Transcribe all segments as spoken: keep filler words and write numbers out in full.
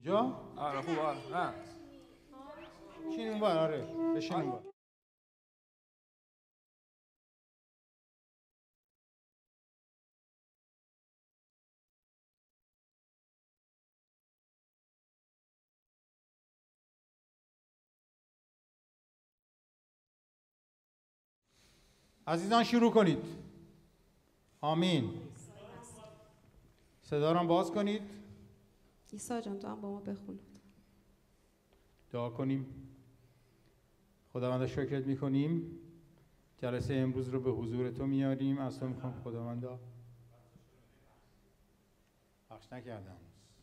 جا؟ آره خوبه. نه بشین اون بر. آره بشین اون بر. عزیزان شروع کنید. آمین. صدا رو باز کنید. عیسی جان تو هم با ما بخون. دعا کنیم. خداوند شکرت میکنیم. جلسه امروز رو به حضور تو میاریم. از تو میخوام خداوندا بخش نکردم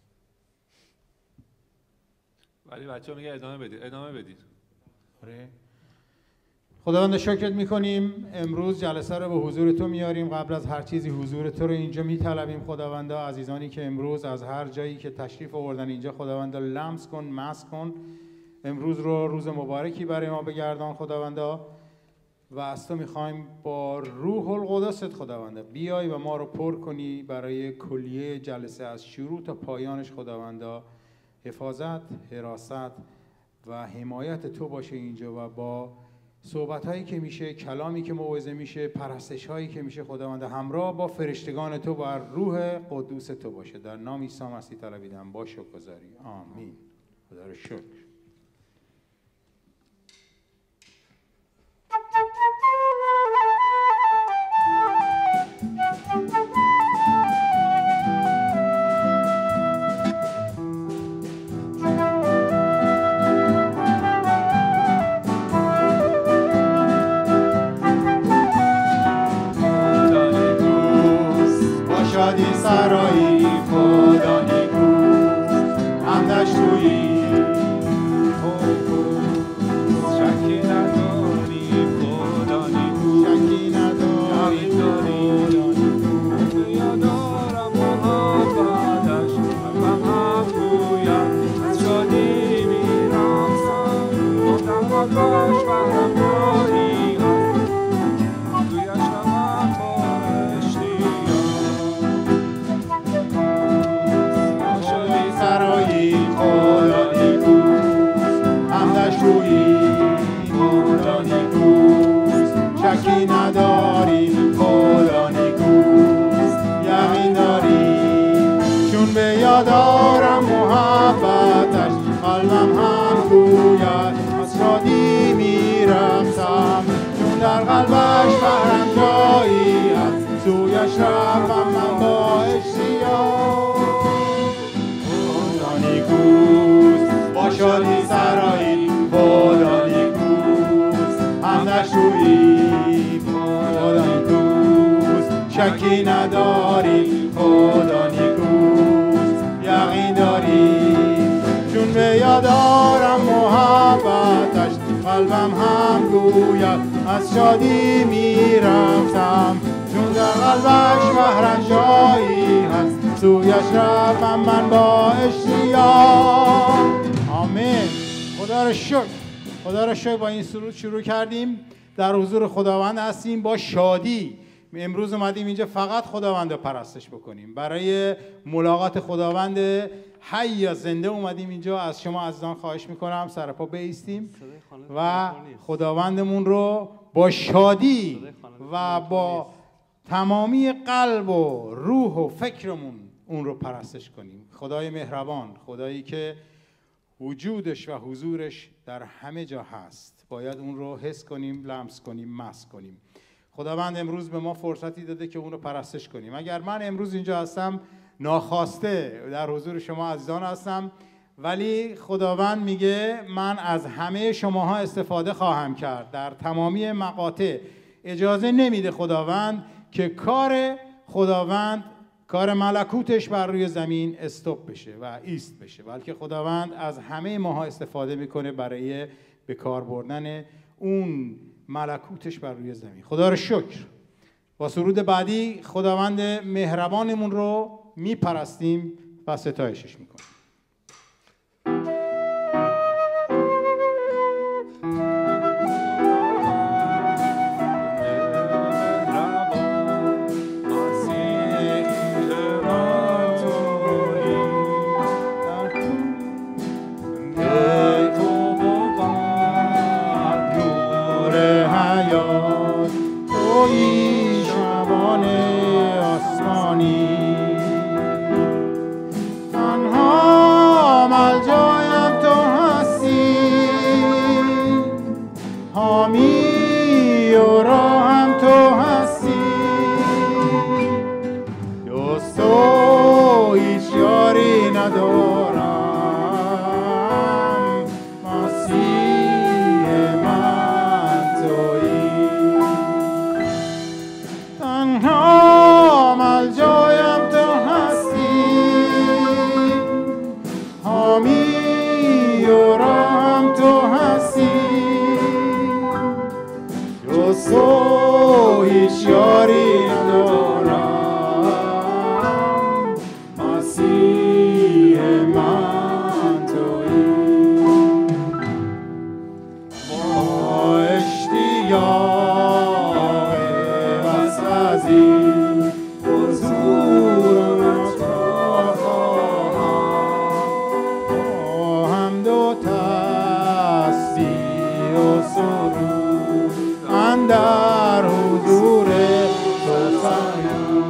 ولی بچه ها میگه ادامه بدید ادامه بدید. آره. خداوند شکرت میکنیم امروز جلسه رو به حضور تو میاریم. قبل از هر چیزی حضور تو رو اینجا میطلبیم خداوندا. عزیزانی که امروز از هر جایی که تشریف آوردن اینجا خداوندا لمس کن، مس کن. امروز رو روز مبارکی برای ما بگردان خداوندا و از تو میخوایم با روح القدست خداوندا بیای و ما رو پر کنی برای کلیه جلسه از شروع تا پایانش خداوندا. حفاظت، حراست و حمایت تو باشه اینجا و با صحبت هایی که میشه، کلامی که موعظه میشه، پرستش هایی که میشه خداوندا همراه با فرشتگان تو و روح قدوس تو باشه. در نام عیسی مسیح طلبیدم با شکرگزاری. آمین. خدا رو شکر. شادی سرایی خدا نیکوست، همدش تویی شکی نداری خدا نیکوست، شکی نداری گویا دارم محبتش هم هم گویم از شادی میرقصم گفتم قلبش برم جایی هست گویش هم با اشتیاق سرایی خدا نیکوست، همدش تویی خدا نیکوست، شکی نداری خدا نیکوست، یقین داری چون به یاد آرم محبتش قلبم هم گوید از شادی میرقصم چون در قلبش بهرم جایی هست سویش رفتم من با اشتیاق. با شادی سرایی خدا نیکوست، همدش تویی خدا نیکوست، شکی نداری خدا نیکوست، یقین داری چون به یاد آرم محبتش قلبم هم گوید از شادی میرفتم چون در قلبش بهرم جایی هست سویش رفتم من با اشتیاق. آمین. خدا رو شکر. خدا رو شکر. با این سرود شروع کردیم. در حضور خداوند هستیم با شادی. امروز اومدیم اینجا فقط خداوند رو پرستش بکنیم. برای ملاقات خداوند حی یا زنده اومدیم اینجا. از شما عزیزان خواهش میکنم سر پا بایستیم و خداوندمون رو با شادی و با تمامی قلب و روح و فکرمون اون رو پرستش کنیم. خدای مهربان، خدایی که وجودش و حضورش در همه جا هست، باید اون رو حس کنیم، لمس کنیم، مس کنیم. خداوند امروز به ما فرصتی داده که اون رو پرستش کنیم. اگر من امروز اینجا هستم ناخواسته در حضور شما عزیزان هستم، ولی خداوند میگه من از همه شماها استفاده خواهم کرد. در تمامی مقاطع اجازه نمیده خداوند که کار خداوند، کار ملکوتش بر روی زمین استاپ بشه و ایست بشه، بلکه خداوند از همه ماها استفاده میکنه برای به کار بردن اون ملکوتش بر روی زمین. خدا رو شکر. با سرود بعدی خداوند مهربانمون رو میپرستیم و ستایشش میکنیم. و راهم تو هستی جز تو هیچ یاری ندارم مسیح من تویی با اشتیاق وصل از این حضورت را خواهم با حمد و تسبیح و سرود اندر حضور تو سایم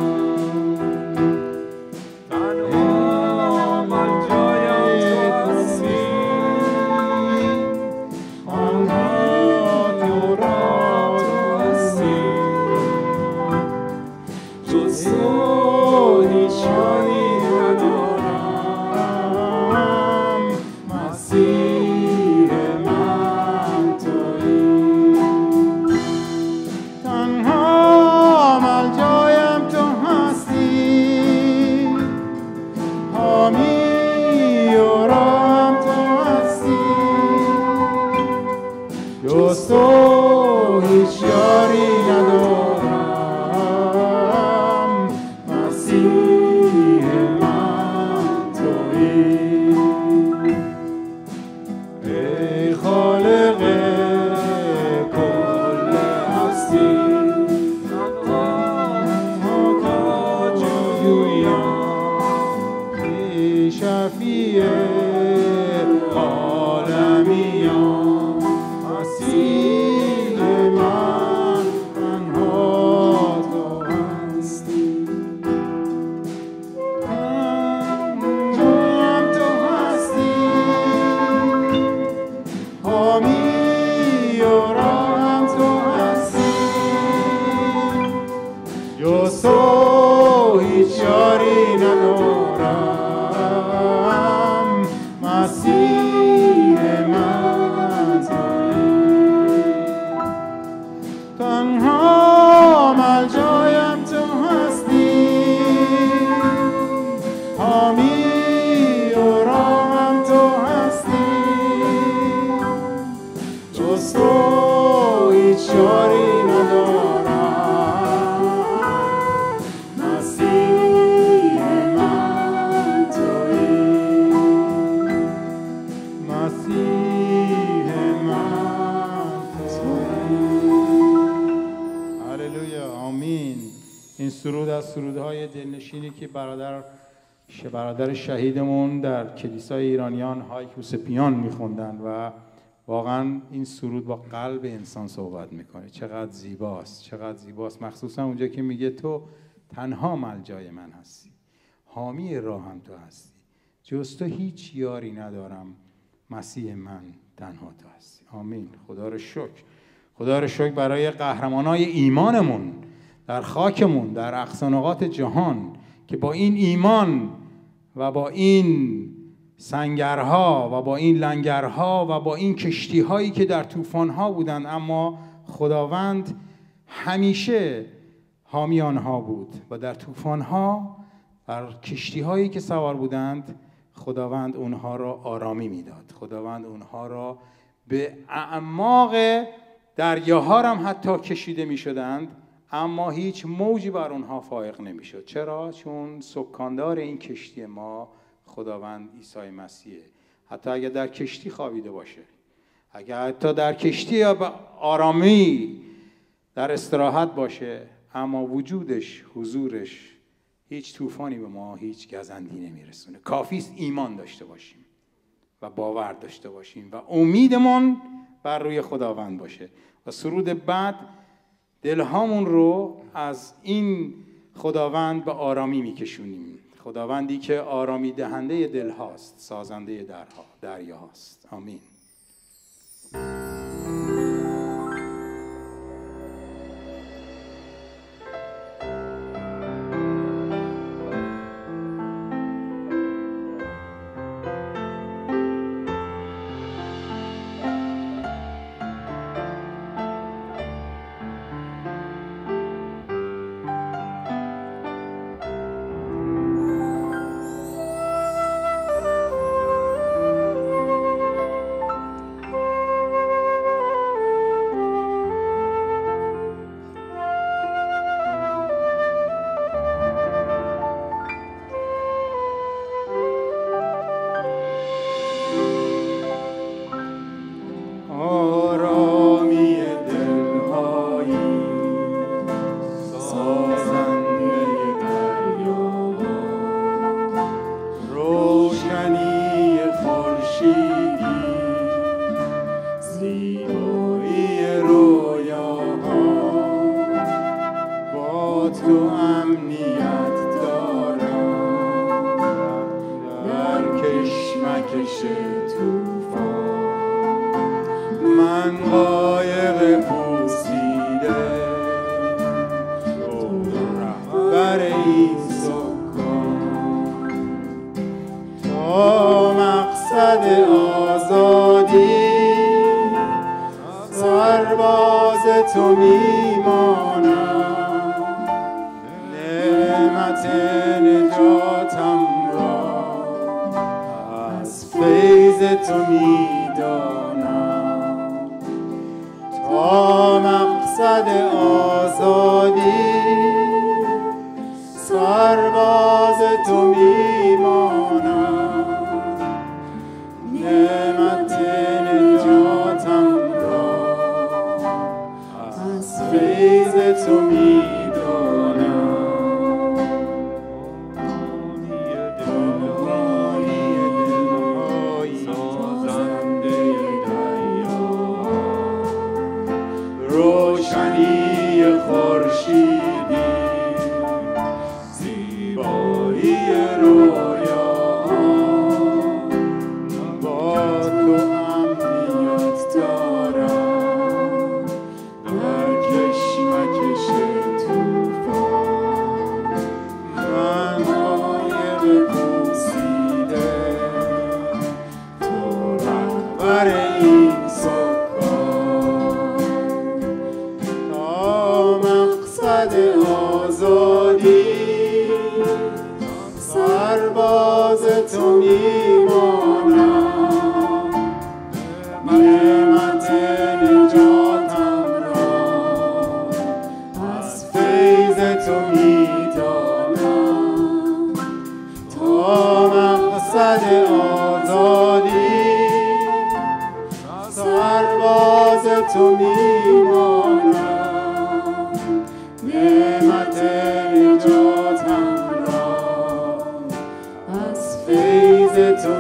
تنها من جایم تو هستی آنها تو را تو هستی جز تو هیچ یاری ندارم مسیح من تویی تنها ملجایم تو هستی حامی و راهم تو هستی جز تو هیچ یاری ندارم مسیح من تویی ای خالق کل هستی تنها جویم ای شفیع عالمیان مسیح من تنها تو هستی جایم تو هستی حامی و راهم تو هستی جز تو هیچ یاری ندارم مسیح من تویی تنها ملجایم تو هستی حامی و راهم تو هستی جز تو هیچ یاری ندارم مسیح من تویی مسیح من تویی هللویا آمین. این سرود از سرودهای دلنشینی که برادر برادر شهیدمون در کلیسای ایرانیان هایک یوسپیان میخوندن و واقعا این سرود با قلب انسان صحبت میکنه. چقدر زیباست، چقدر زیباست، مخصوصا اونجا که میگه تو تنها ملجای من هستی، حامی راهم تو هستی، جز تو هیچ یاری ندارم، مسیح من تنها تو هستی. آمین. خدا رو شکر، خدا رو شکر برای قهرمانای ایمانمون در خاکمون، در اقصانقاط جهان که با این ایمان و با این سنگرها و با این لنگرها و با این کشتی‌هایی که در طوفان‌ها بودند، اما خداوند همیشه حامی آنها بود و در طوفان‌ها، در کشتی‌هایی که سوار بودند، خداوند اونها را آرامی میداد. خداوند اونها را به اعماق دریاها هم حتی کشیده می‌شدند، اما هیچ موجی بر اونها فائق نمی‌شد. چرا؟ چون سکاندار این کشتی ما خداوند عیسی مسیحه. حتی اگر در کشتی خوابیده باشه، اگر حتی در کشتی یا به آرامی در استراحت باشه، اما وجودش، حضورش، هیچ طوفانی به ما هیچ گزندی نمیرسونه. کافیست ایمان داشته باشیم و باور داشته باشیم و امیدمون بر روی خداوند باشه. و سرود بعد دلهامون رو از این خداوند به آرامی میکشونیم. خداوندی که آرامی دهنده دل هاست، سازنده درها دریا هاست. آمین. طوفان من قایق پوسیده تو رهبر این سکان تا مقصد آزادی سرباز تو میمانم نعمت نجاتم را از فیض تو میدانم تا مقصد آزادی سرباز تو میمانم نعمت نجاتم را از فیض تو میدانم روشنی خورشیدی زیبایی رویاهام با تو امنیت دارم در کشمکش طوفان من قایق پوسیده تو رهبر این آزادی سرباز تو میمانم نعمت نجاتم را از فیض تو میدانم تا مقصد آزادی سرباز تو میمانم نعمت نجاتم را از فیض تو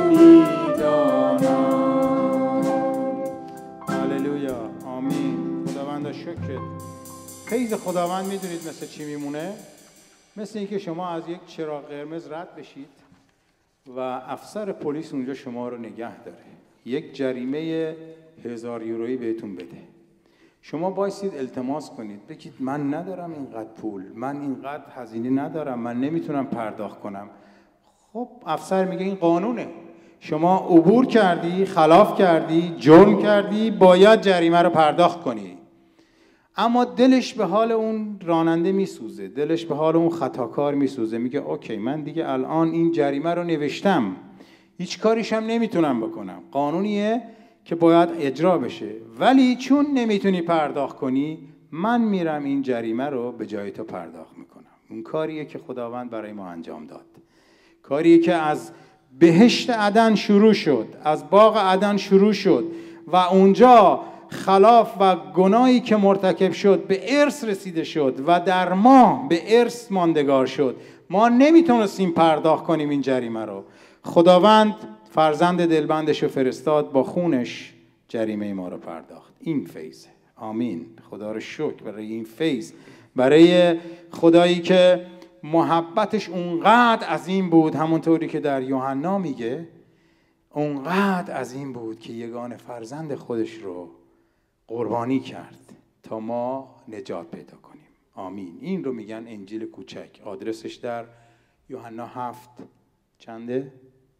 میدانم. هللویا، آمین. خداوند شکر. فیض خداوند میدونید مثل چی میمونه؟ مثل اینکه شما از یک چراغ قرمز رد بشید و افسر پلیس اونجا شما رو نگه داره، یک جریمه هزار یورویی بهتون بده. شما بایستید التماس کنید، بگید من ندارم اینقدر پول، من اینقدر هزینه ندارم، من نمیتونم پرداخت کنم. خب افسر میگه این قانونه، شما عبور کردی، خلاف کردی، جرم کردی، باید جریمه رو پرداخت کنی. اما دلش به حال اون راننده میسوزه، دلش به حال اون خطاکار میسوزه، میگه اوکی من دیگه الان این جریمه رو نوشتم، هیچ کاریش هم نمیتونم بکنم، قانونیه که باید اجرا بشه، ولی چون نمیتونی پرداخت کنی من میرم این جریمه رو به جای تو پرداخت میکنم. اون کاریه که خداوند برای ما انجام داد، کاریه که از بهشت عدن شروع شد، از باغ عدن شروع شد و اونجا خلاف و گناهی که مرتکب شد به ارث رسیده شد و در ما به ارث ماندگار شد. ما نمیتونستیم پرداخت کنیم این جریمه رو. خداوند فرزند دلبندش رو فرستاد، با خونش جریمه ما رو پرداخت. این فیضه. آمین. خدا رو شکر برای این فیض، برای خدایی که محبتش اونقدر عظیم بود، همونطوری که در یوحنا میگه اونقدر عظیم بود که یگانه فرزند خودش رو قربانی کرد تا ما نجات پیدا کنیم. آمین. این رو میگن انجیل کوچک. آدرسش در یوحنا هفت چنده؟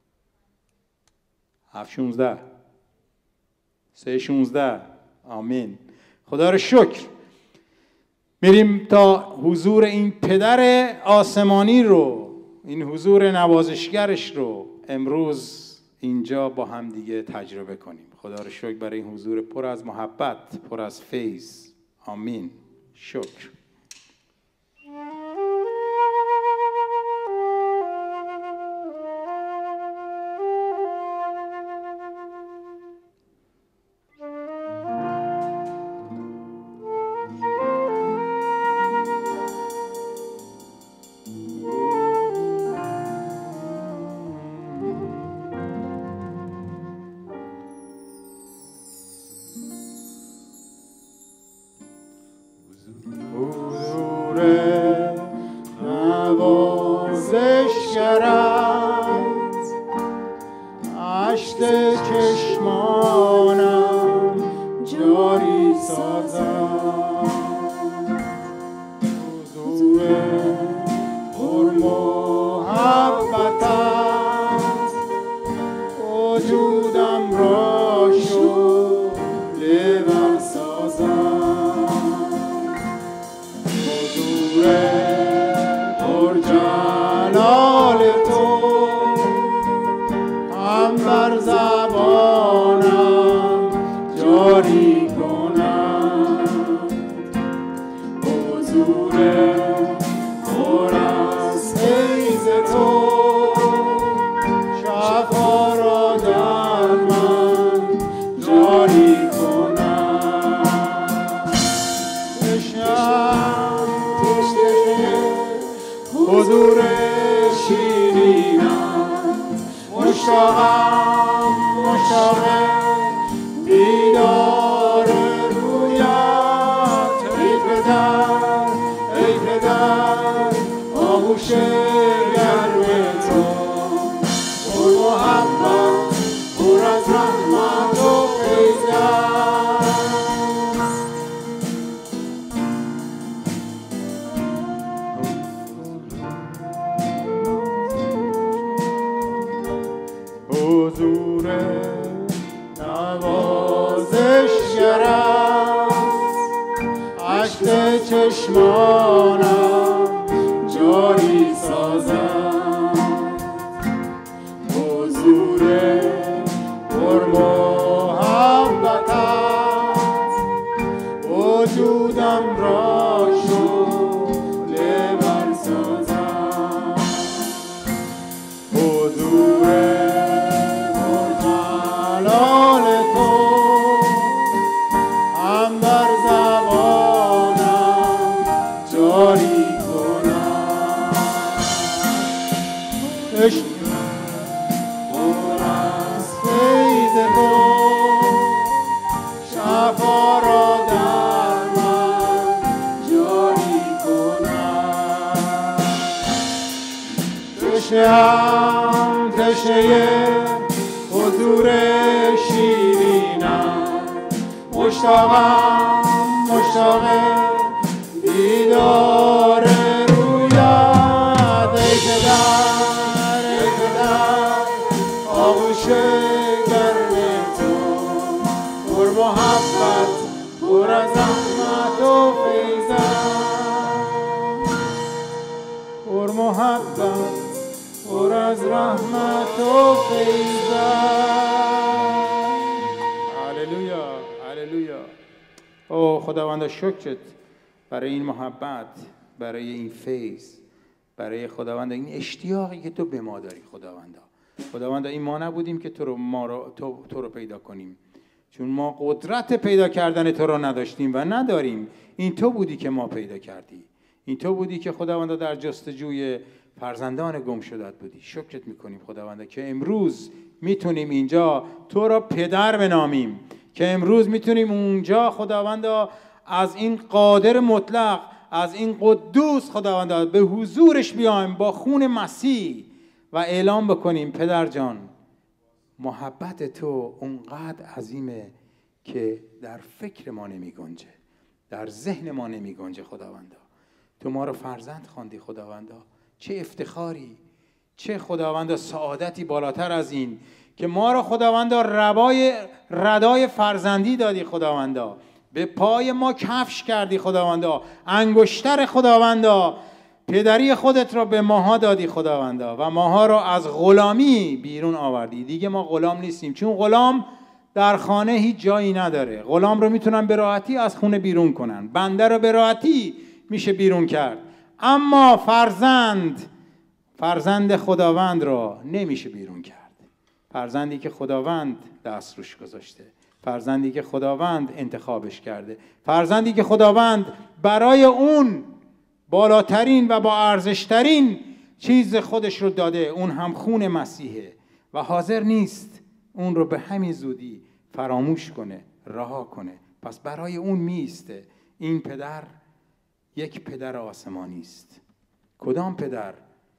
هفت شونزده سه شونزده. آمین. خدا رو شکر. میریم تا حضور این پدر آسمانی رو، این حضور نوازشگرش رو امروز اینجا با هم دیگه تجربه کنیم. خدا رو شکر برای این حضور پر از محبت، پر از فیض. آمین. شکر. چشمانم جاری سازد حضور پر محبتت وجودم را شعله ور سازد حضور پر جلال تو هم بر زبانم جاری کنم حضور پر از فیض تو شفا را در من جاری کنم تشنه‌ام تشنه حضور شیرینم مشتاقم مشتاق دیدار رویت ای پدر ای پدر آغوش گرم تو پر محبت پر از رحمت و فیض حضور نوازشگر است اشک چشمانم جاری سازد حضور پر محبتت وجودم را شعله ور سازد حضور جلال تو هم بر زبانم جاری کنم عشق پر از فیض تو شفا را در من جاری کنم تشنه‌ام تشنه حضور شیرینم مشتاقم مشتاق دیدار رویت ای پدر ای پدر آغوش گرم تو پر محبت پر از رحمت و فیضت پر محبت پر از رحمت و فیضت هللویا هللویا. او خداوندا شکرت برای این محبت، برای این فیض، برای خداوندا این اشتیاقی که تو به ما داری. خداوندا خداوندا این ما نبودیم که تو رو ما رو تو, تو رو پیدا کنیم، چون ما قدرت پیدا کردن تو رو نداشتیم و نداریم. این تو بودی که ما پیدا کردی، این تو بودی که خداوندا در جستجوی فرزندان گم شدت بودی. شکرت میکنیم خداوندا که امروز میتونیم اینجا تو را پدر بنامیم، که امروز میتونیم اونجا خداوندا از این قادر مطلق، از این قدوس خداوندا به حضورش بیایم با خون مسیح و اعلام بکنیم پدر جان محبت تو اونقدر عظیمه که در فکر ما نمی گنجه، در ذهن ما نمی گنجه. خداوندا تو ما رو فرزند خواندی. خداوندا چه افتخاری، چه خداوندا سعادتی بالاتر از این که ما رو خداوندا ربای ردای فرزندی دادی. خداوندا به پای ما کفش کردی. خداوندا انگشتر خداوندا پدری خودت را به ماها دادی. خداوندا و ماها را از غلامی بیرون آوردی. دیگه ما غلام نیستیم، چون غلام در خانه هیچ جایی نداره. غلام رو میتونن به راحتی از خونه بیرون کنن، بنده رو به راحتی میشه بیرون کرد، اما فرزند فرزند خداوند را نمیشه بیرون کرد. فرزندی که خداوند دست روش گذاشته، فرزندی که خداوند انتخابش کرده، فرزندی که خداوند برای اون بالاترین و با ارزشترین چیز خودش رو داده، اون هم خون مسیحه و حاضر نیست اون رو به همین زودی فراموش کنه، رها کنه. پس برای اون میسته. این پدر یک پدر آسمانی است. کدام پدر؟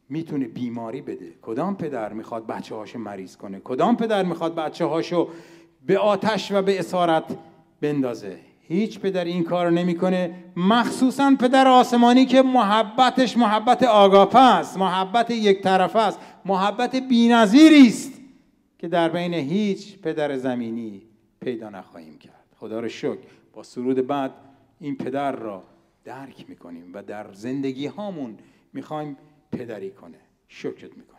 میتونه بیماری بده؟ کدام پدر میخواد بچه هاشو مریض کنه؟ کدام پدر میخواد بچه هاشو به آتش و به اسارت بندازه؟ هیچ پدر این کار نمیکنه، مخصوصا پدر آسمانی که محبتش محبت آگاپه است، محبت یک طرفه است، محبت بی‌نظیری است که در بین هیچ پدر زمینی پیدا نخواهیم کرد. خدا رو شکر با سرود بعد این پدر را درک میکنیم و در زندگی هامون میخوایم پدری کنه. شکرت میکنیم.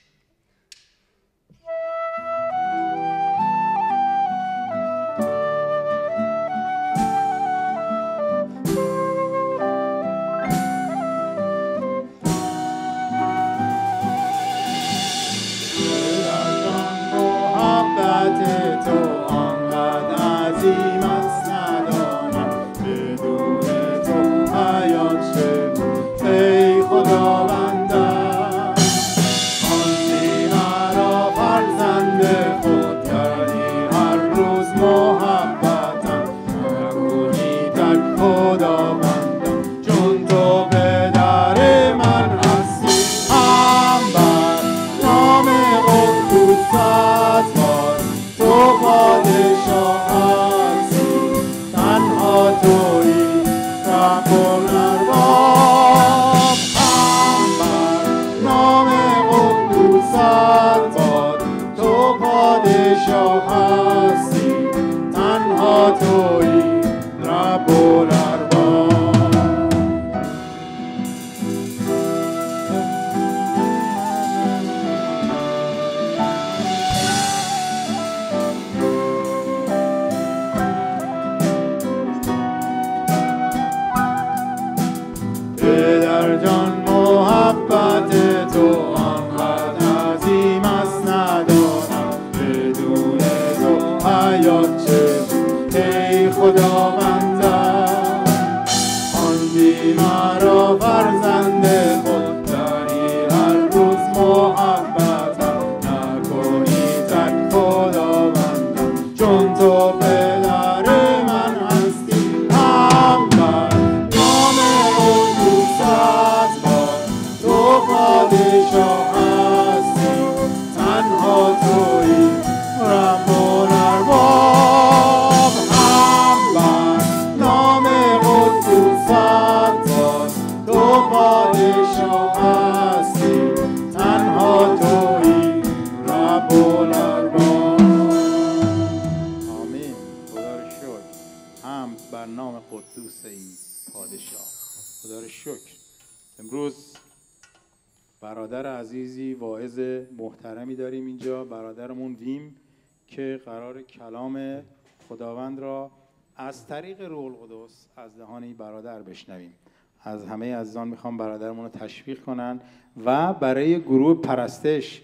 برادر عزیزی واعظ محترمی داریم اینجا، برادرمون ویم، که قرار کلام خداوند را از طریق روح القدس از دهان این برادر بشنویم. از همه عزیزان میخوام برادرمون رو تشویق کنن و برای گروه پرستش،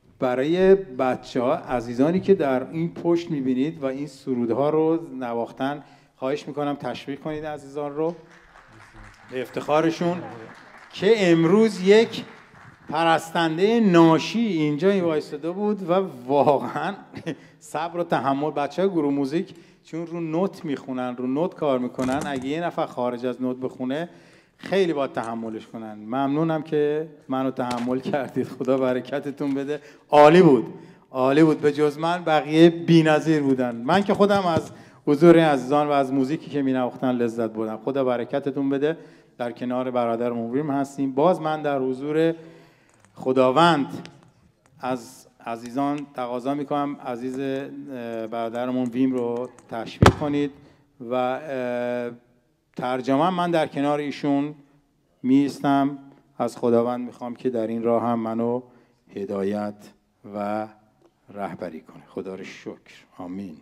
برای بچه ها عزیزانی که در این پشت میبینید و این سرودها رو نواختن، خواهش میکنم تشویق کنید عزیزان رو به افتخارشون که امروز یک پرستنده ناشی اینجا وایساده بود و واقعا صبر و تحمل. بچه ها گروه موزیک چون رو نوت میخونن، رو نوت کار میکنن، اگه یه نفر خارج از نوت بخونه خیلی باید تحملش کنن. ممنونم که منو تحمل کردید، خدا برکتتون بده. عالی بود، عالی بود. به جز من بقیه بی‌نظیر بودن. من که خودم از حضور عزیزان و از موزیکی که می‌نواختن لذت بردم. خدا برکتتون بده. در کنار برادرمون ویم هستیم. باز من در حضور خداوند از عزیزان تقاضا میکنم عزیز برادرمون ویم رو تشویق کنید و ترجمه من در کنار ایشون میستم. از خداوند میخوام که در این راه هم منو هدایت و رهبری کنه. خدا رو شکر. آمین.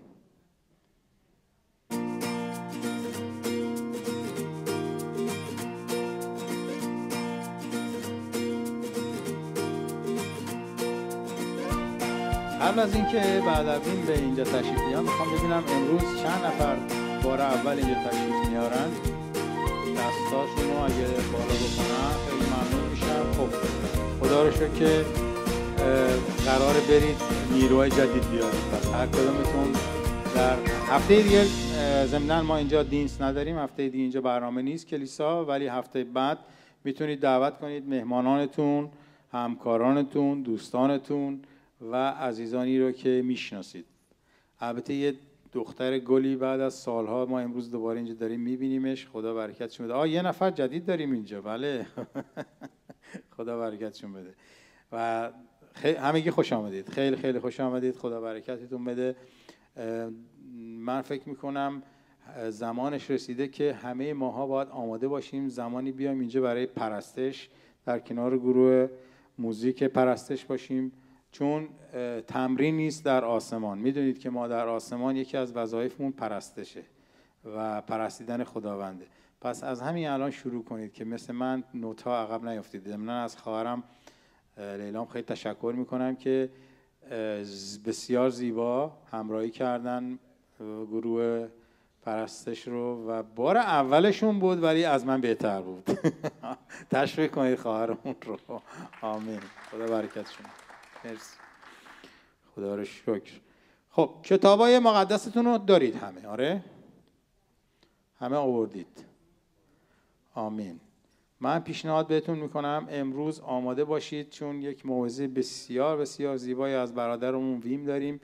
قبل از اینکه بعد از این به اینجا تشریف بیان میخوام ببینم امروز چند نفر بار اول اینجا تشریف میارن. دستاشون رو اگه بالا بکنن خیلی ممنون میشم. خب خدا رو شکر که قراره برید نیروهای جدید بیارید. پس هر کدومتون در هفته دیگه ضمناً ما اینجا دینس نداریم، هفته دیگه اینجا برنامه نیست کلیسا، ولی هفته بعد میتونید دعوت کنید مهمانانتون همکارانتون، دوستانتون و عزیزانی رو که میشناسید. البته یه دختر گلی بعد از سالها ما امروز دوباره اینجا داریم میبینیمش. خدا برکتشون بده. آه یه نفر جدید داریم اینجا. بله. خدا برکتشون بده. و همگی خوش آمدید. خیلی خیلی خوش آمدید. خدا برکتتون بده. من فکر میکنم زمانش رسیده که همه ماها باید آماده باشیم زمانی بیایم اینجا برای پرستش، در کنار گروه موزیک پرستش باشیم، چون تمرین نیست در آسمان. میدونید که ما در آسمان یکی از وظایفمون پرستشه و پرستیدن خداونده. پس از همین الان شروع کنید که مثل من نوتا عقب نیافتید. ضمن از خواهرم لیلام خیلی تشکر میکنم که بسیار زیبا همراهی کردن گروه پرستش رو و بار اولشون بود ولی از من بهتر بود. تشویق کنید خواهرمون رو. آمین. خدا برکتشون. مرسی. خدا رو شکر. خب کتابای مقدستون رو دارید همه؟ آره؟ همه آوردید. آمین. من پیشنهاد بهتون میکنم امروز آماده باشید، چون یک موعظه بسیار بسیار زیبایی از برادرمون ویم داریم.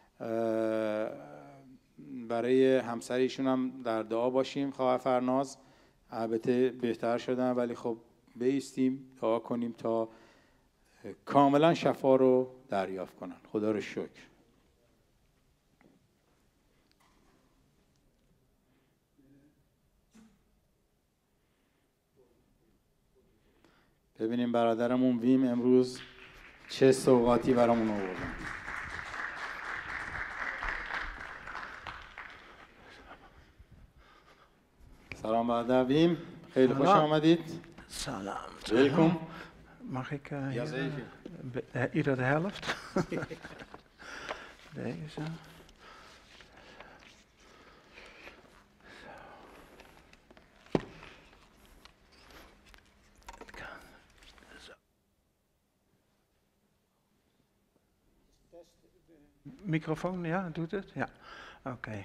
برای همسر ایشون هم در دعا باشیم. خواهر فرناز البته بهتر شدن ولی خب بایستیم دعا کنیم تا کاملا شفا رو دریافت کنن. خدا رو شکر. ببینیم برادرمون ویم امروز چه سوغاتی برامون آوردن. سلام برادر ویم، خیلی خوش آمدید. سلام. Welkom. Mag ik uh, Ja, zeker. uh, ieder de helft? Deze. Zo. Microfoon, ja, doet het? Ja, oké. Okay.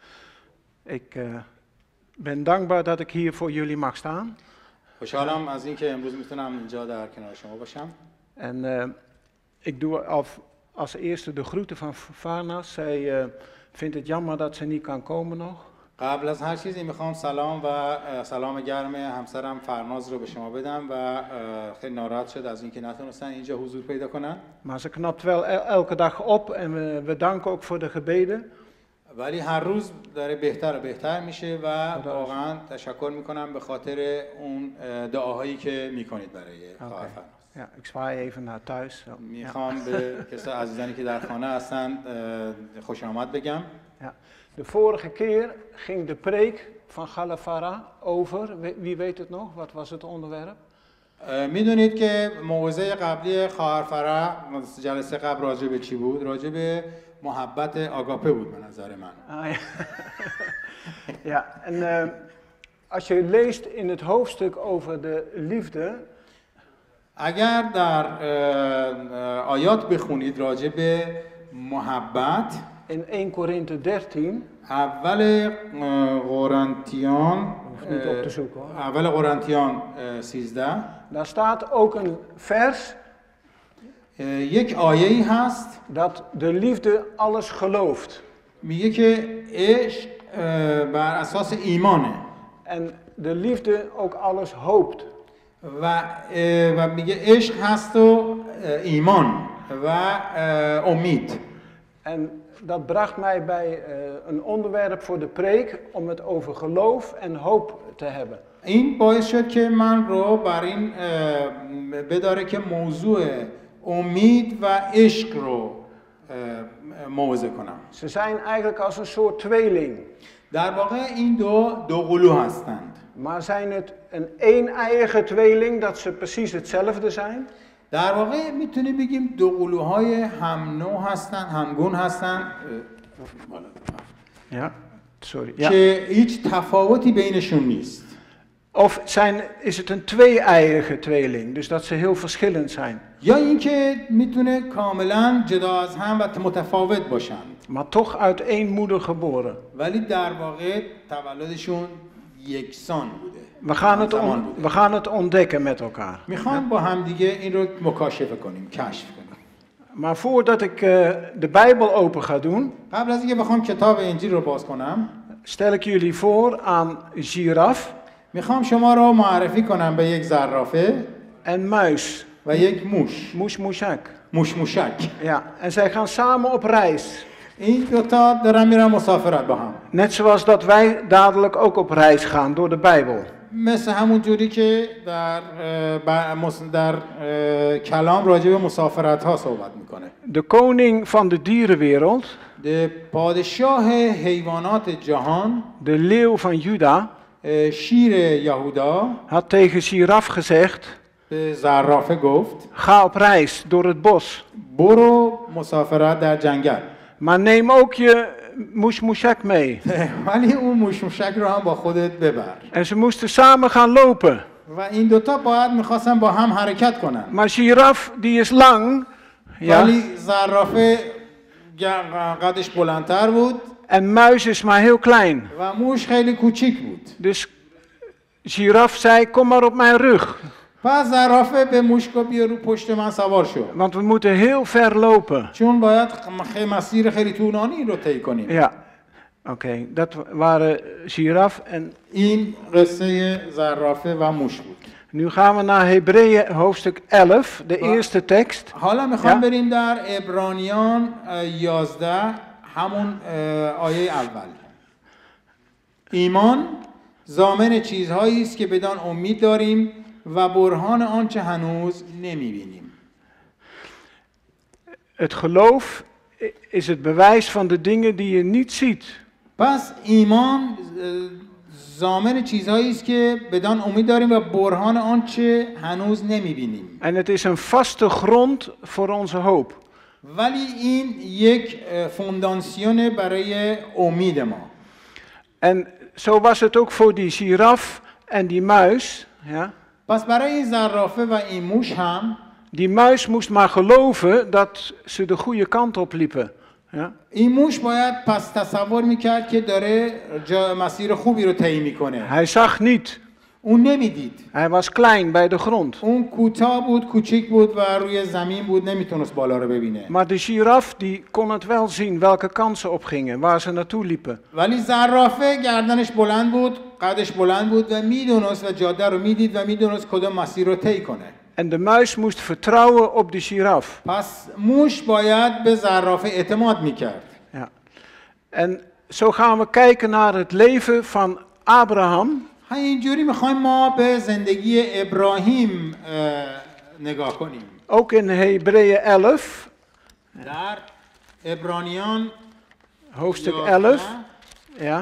Ik uh, ben dankbaar dat ik hier voor jullie mag staan. خوشحالم از اینکه امروز میتونم اینجا در کنار شما باشم. En uh, ik doe als, als eerste de groeten van Farnas. Zij uh, vindt het jammer dat ze niet kan komen nog. قبل از هر چیزی میخوام سلام و سلام گرم همسرم فرناز رو به شما بدم و خیلی ناراحت شد از اینکه نتونستن اینجا حضور پیدا کنن. Maar ze knapt wel el elke dag op en we, we danken ook voor de gebeden. ولی هر روز داره بهتر و بهتر میشه و واقعا تشکر میکنم به خاطر اون دعاهایی که میکنید برای خواهر فرناز. Ja, ik zwaai even naar thuis. میخوام به کسای عزیزانی که در خانه هستن خوش آمد بگم. Ja. De vorige keer ging de preek van Galafara over. Wie weet het nog? Wat was het onderwerp? میدونید که موعظه قبلی خواهر فرح جلسه قبل راجع به چی بود؟ راجع به محبت آگاپه بود به نظر من. Ah, ja. Ja, en uh, als je leest in het hoofdstuk over de liefde. اگر در آیات بخونید راجع به محبت in Eerste Korinthe dertien. اول قرنتیان niet op te zoeken hoor. اول قرنتیان سیزده. Daar staat ook een vers. یک آیه‌ای هست dat de liefde alles gelooft. میگه که عشق بر اساس ایمانه. En de liefde ook alles hoopt. و و میگه عشق هست و ایمان و امید. En dat bracht mij bij uh, een onderwerp voor de preek om het over geloof en hoop te hebben. این باعث شد که من رو بر این بداره که موضوع امید و عشق رو موعظه کنم. Ze zijn eigenlijk als een soort tweeling. در واقع این دو دو قلو هستند. Maar zijn het een een-eiige tweeling dat ze precies hetzelfde zijn? در واقع میتونیم بگیم دو قلوهای هم نوع هستن، همگون هستن. Ja, sorry. که هیچ تفاوتی بینشون نیست. Of zijn, is het een twee-eiige tweeling, dus dat ze heel verschillend zijn? یا اینکه میتونه کاملا جدا از هم و متفاوت باشند. Maar toch uit één moeder geboren. ولی در واقع تولدشون یکسان بوده. We gaan, het زمان on- بوده. we gaan het ontdekken met elkaar. میخوام با هم دیگه این رو مکاشفه کنیم، کشف کنیم. Maar voordat ik eh, de Bijbel open ga doen, قبل از اینکه بخوام کتاب انجیل رو باز کنم، stel ik jullie voor aan giraf میخوام شما رو معرفی کنم به یک زرافه en muis. و یک موش، Moes moeshak. موش موشک. Ja, en zij gaan samen op reis. این دوتا دارن میرن مسافرت با هم. Net zoals dat wij dadelijk ook op reis gaan door de Bijbel. مثل همون جوری که در اه، ب- مس- در اه، کلام راجع به مسافرت ها صحبت میکنه. De koning van de dierenwereld, ده پادشاه حیوانات جهان، de leeuw van Juda, اه، شیر یهودا had tegen giraf gezegd: به زرافه گفت ga op reis door het bos. برو مسافرت در جنگل. Maar neem ook je moes moeshak mee. ولی اون موش موشک رو هم با خودت ببر. En ze moesten samen gaan lopen. و این دوتا باید میخواستن با هم حرکت کنن. Maar giraf, die is lang. Ja. ولی زرافه گ- قدش بلندتر بود En muis is maar heel klein. و موش خیلی کوچیک بود. Dus giraf zei: kom maar op mijn rug. پس زرافه به موش گفت بیا رو پشت من سوار شو. Want we moeten heel ver lopen. چون باید خ- مسیر خیلی طولانی رو طی کنیم. Ja, oké. Dat waren giraf. En این قصه زرافه و موش بود. nu gaan we naar Hebreeën hoofdstuk elf, de eerste tekst. حالا میخوام Ja. بریم در عبرانیان اه، یازده همون اه، آیه اول. ایمان ضامن چیزهایی است که بدان امید داریم و برهان آنچه هنوز نمیبینیم. Het geloof is het bewijs van de dingen die je niet ziet. پس ایمان اه، ضامن چیزهایی است که بدان امید داریم و برهان آنچه هنوز نمیبینیم. En het is een vaste grond voor onze hoop. ولی این یک اه، فونداسیون برای امید ما. En zo was het ook voor die giraf en die muis. Ja. پس برای این زرافه و این موش هم Die muis moest maar geloven dat ze de goede kant op liepen. Ja. این موش باید پس تصور میکرد که داره جا مسیر خوبی رو طی میکنه. Hij zag niet. اون نمیدید. Hij was klein bij de grond. اون کوتاه بود، کوچیک بود و روی زمین بود، نمیتونست بالا رو ببینه. Maar de giraf die kon het wel zien welke kant ze opgingen, waar ze naartoe liepen. ولی زرافه گردنش بلند بود، قدش بلند بود و میدونست و جاده رو میدید و میدونست کدوم مسیر رو طی کنه. En de muis moest vertrouwen op de giraf. پس موش باید به زرافه اعتماد میکرد. Ja. En zo gaan we kijken naar het leven van Abraham. اینجوری میخوایم ما به زندگی ابراهیم اه، نگاه کنیم. Ook in Hebreeën elf, در عبرانیان hoofdstuk یازده، elf. Ja.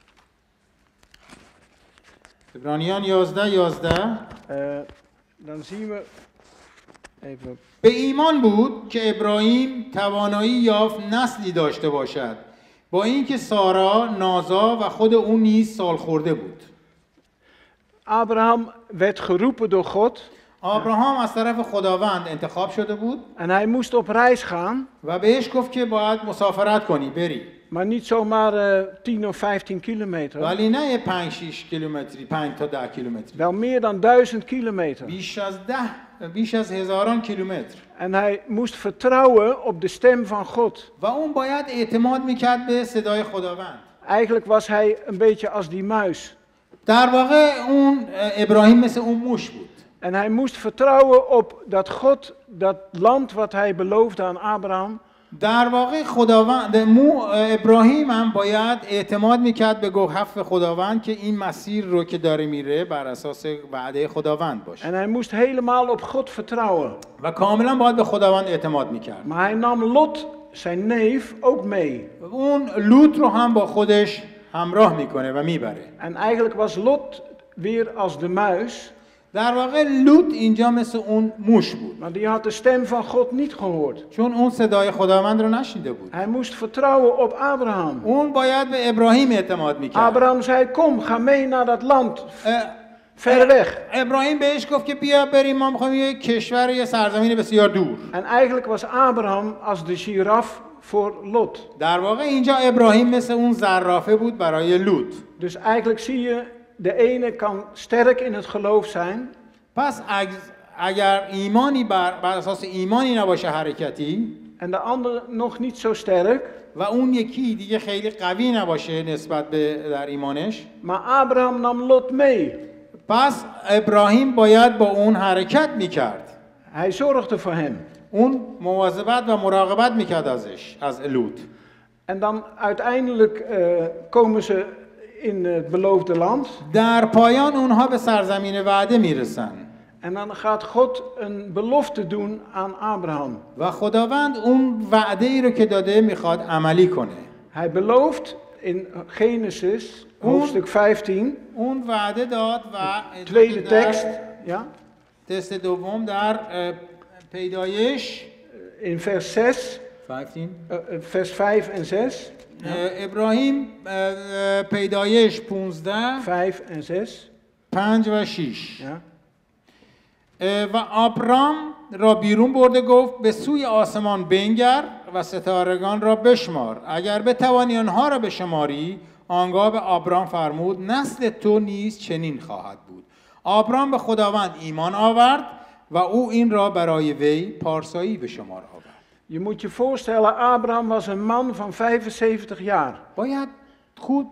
عبرانیان یازده یازده Uh, dan zien we even. به ایمان بود که ابراهیم توانایی یافت نسلی داشته باشد، با اینکه سارا نازا و خود او نیز سال خورده بود. Abraham werd geroepen door God آبراهام از طرف خداوند انتخاب شده بود en hij moest op reis gaan, و بهش گفت که باید مسافرت کنی، بری. maar niet zomaar uh, tien of vijftien kilometer. ولی نه یه پنج شش کیلومتری، پنج تا ده کیلومتری. Wel meer dan duizend kilometer. بیش از ده، بیش از هزاران کیلومتر. En hij moest vertrouwen op de stem van God. و اون باید اعتماد میکرد به صدای خداوند. Eigenlijk was hij een beetje als die muis. در واقع اون ابراهیم مثل اون موش بود. En hij moest vertrouwen op dat God dat land wat hij beloofde aan Abraham, در واقع خداوند مو ابراهیم هم باید اعتماد میکرد به گفت خداوند که این مسیر رو که داره میره بر اساس وعده خداوند باشه. en hij moest helemaal op God vertrouwen. و کاملا باید به خداوند اعتماد میکرد. Maar hij nam Lot, zijn neef, ook mee. اون لوط رو هم با خودش همراه میکنه و میبره. En eigenlijk was Lot weer als de muis, در واقع لوط اینجا مثل اون موش بود. maar die had de stem van God niet gehoord. چون اون صدای خداوند رو نشنیده بود. Hij moest vertrouwen op Abraham. اون باید به ابراهیم اعتماد میکرد. Abraham zei, kom, ga mee naar dat land, ver weg. ابراهیم بهش گفت که بیا بریم، ما میخوایم یه کشور، یه سرزمین بسیار دور. En eigenlijk was Abraham als de giraf voor Lot. در واقع اینجا ابراهیم مثل اون زرافه بود برای لوط. Dus eigenlijk zie je de ene kan sterk in het geloof zijn. پس اگ- اگر ایمانی بر, بر اساس ایمانی نباشه حرکتی En de andere nog niet zo sterk. و اون یکی دیگه خیلی قوی نباشه نسبت به در ایمانش، Maar Abraham nam Lot mee. پس ابراهیم باید با اون حرکت میکرد. Hij zorgde voor hem. اون مواظبت و مراقبت میکرد ازش، از لوط. En dan uiteindelijk uh, komen ze in het beloofde land. در پایان اونها به سرزمین وعده میرسن. En dan gaat God een belofte doen aan Abraham. و خداوند اون وعده ای رو که داده میخواد عملی کنه. Hij belooft in Genesis, hoofdstuk vijftien, اون وعده داد و tweede در tekst, ja, تست دوم در اه، پیدایش in vers zes, پنجتین uh, vers vijf en zes, ابراهیم اه، پیدایش پونزده vijf en zes, پنج و شیش. ja. و آبرام را بیرون برده گفت به سوی آسمان بنگر و ستارگان را بشمار، اگر بتوانی آنها را بشماری. آنگاه به آبرام فرمود نسل تو نیز چنین خواهد بود. آبرام به خداوند ایمان آورد و او این را برای وی پارسایی به شمار آورد. Je moet je voorstellen, Abraham was een man van vijfenzeventig jaar. باید خود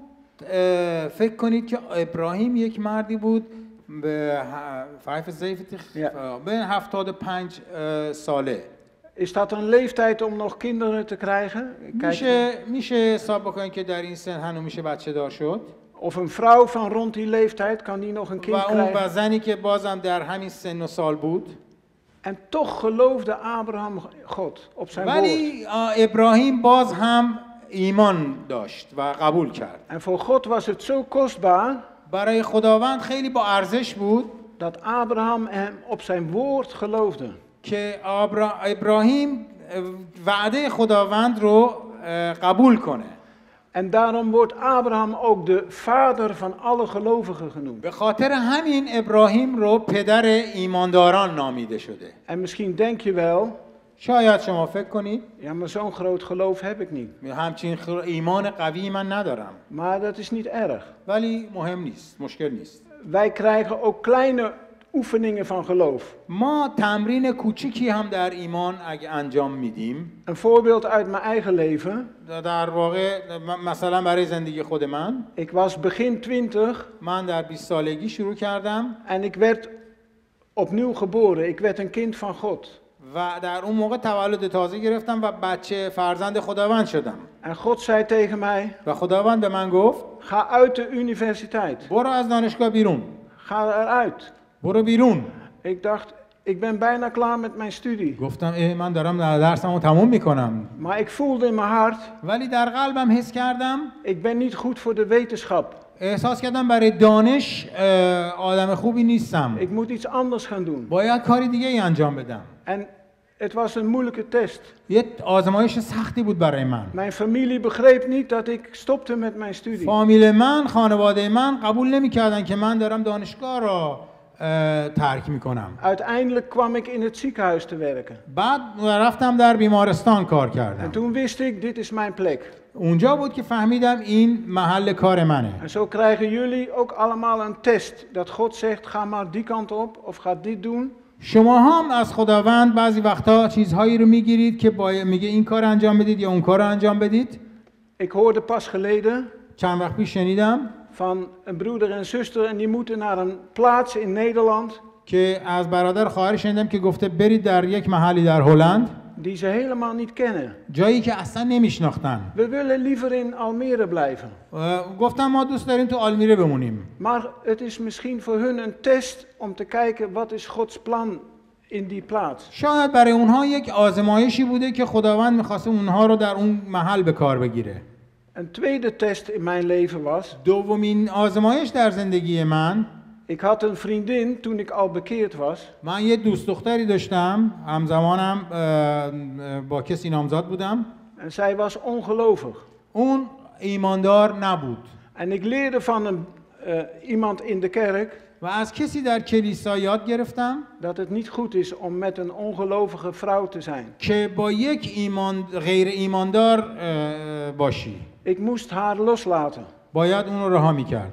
اه، فکر کنید که ابراهیم یک مردی بود به ه- vijfenzeventig Ja. اه، به هفتاد و پنج اه، ساله. Is dat een leeftijd om nog kinderen te krijgen? Kijk, میشه میشه حساب بکنید که در این سن هنوز میشه بچه دار شد. of een vrouw van rond die leeftijd, kan die nog een و kind اون krijgen? و زنی که بازم در همین سن و سال بود. En toch geloofde Abraham God op zijn woord. ولی اه، ابراهیم باز هم ایمان داشت و قبول کرد. En voor God was het zo kostbaar برای خداوند خیلی با ارزش بود dat Abraham hem op zijn woord geloofde. که آبرا... ابراهیم اه، وعده خداوند رو اه، قبول کنه. En daarom wordt Abraham ook de vader van alle gelovigen genoemd. به خاطر همین ابراهیم رو پدر ایمانداران نامیده شده. En misschien denk je wel, شاید شما فکر کنید ja, maar zo'n groot geloof heb ik niet. همچین خ- ایمان قوی من ندارم. Maar dat is niet erg. ولی مهم نیست، مشکل نیست. Wij krijgen ook kleine oefeningen van geloof. ما تمرین کوچیکی هم در ایمان اگه انجام میدیم. Een voorbeeld uit mijn eigen leven. در واقع م- مثلا برای زندگی خود من، Ik was begin twintig من در بیست سالگی شروع کردم en ik werd opnieuw geboren. Ik werd een kind van God. و در اون موقع تولد تازه گرفتم و بچه فرزند خداوند شدم. En God zei tegen mij, و خداوند به من گفت ga uit de universiteit. برو از دانشگاه بیرون. Ga eruit. برو بیرون. Ik dacht, ik ben bijna klaar met mijn studie. گفتم اه من دارم درسمو تموم میکنم. Maar ik voelde in mijn hart, ولی در قلبم حس کردم، ik ben niet goed voor de wetenschap. احساس کردم برای دانش اه، آدم خوبی نیستم. Ik moet iets anders gaan doen. باید کاری دیگه ای انجام بدم. En het was een moeilijke test. یه آزمایش سختی بود برای من. Mijn familie begreep niet dat ik stopte met mijn studie. فامیل من، خانواده من قبول نمی‌کردن که من دارم دانشگاه را اه، ترک میکنم. Uiteindelijk kwam ik in het ziekenhuis te werken. بعد رفتم در بیمارستان کار En کردم. toen wist ik, dit is mijn plek. اونجا بود که فهمیدم این محل کار منه. En zo krijgen jullie ook allemaal een test. Dat God zegt, ga maar die kant op of ga dit doen. شما هم از خداوند بعضی وقتا چیزهایی رو میگیرید که باید میگه این کار انجام بدید یا اون کار رو انجام بدید. Ik hoorde pas geleden چند وقت پیش شنیدم van een broeder en zuster en die moeten naar een plaats in Nederland که از برادر خواهر شنیدم که گفته برید در یک محلی در هلند، die ze helemaal niet kennen. جایی که اصلا نمیشناختن. We willen liever in Almere blijven. گفتم ما دوست داریم تو آلمیره بمونیم. Maar het is misschien voor hun een test om te kijken wat is Gods plan in die plaats. شاید برای اونها یک آزمایشی بوده که خداوند میخواسته اونها رو در اون محل به کار بگیره. Een tweede test in mijn leven was, دومین آزمایش در زندگی من، ik had een vriendin toen ik al bekeerd was. من یه دوست دختری داشتم، همزمانم اه، اه، با کسی نامزد بودم. En zij was ongelovig. اون ایماندار نبود En ik leerde van een, uh, iemand in de kerk و از کسی در کلیسا یاد گرفتم dat het niet goed is om met een ongelovige vrouw te zijn. که با یک ایمان غیر ایماندار اه، باشی. Ik moest haar loslaten. باید اون رو رها می‌کردم.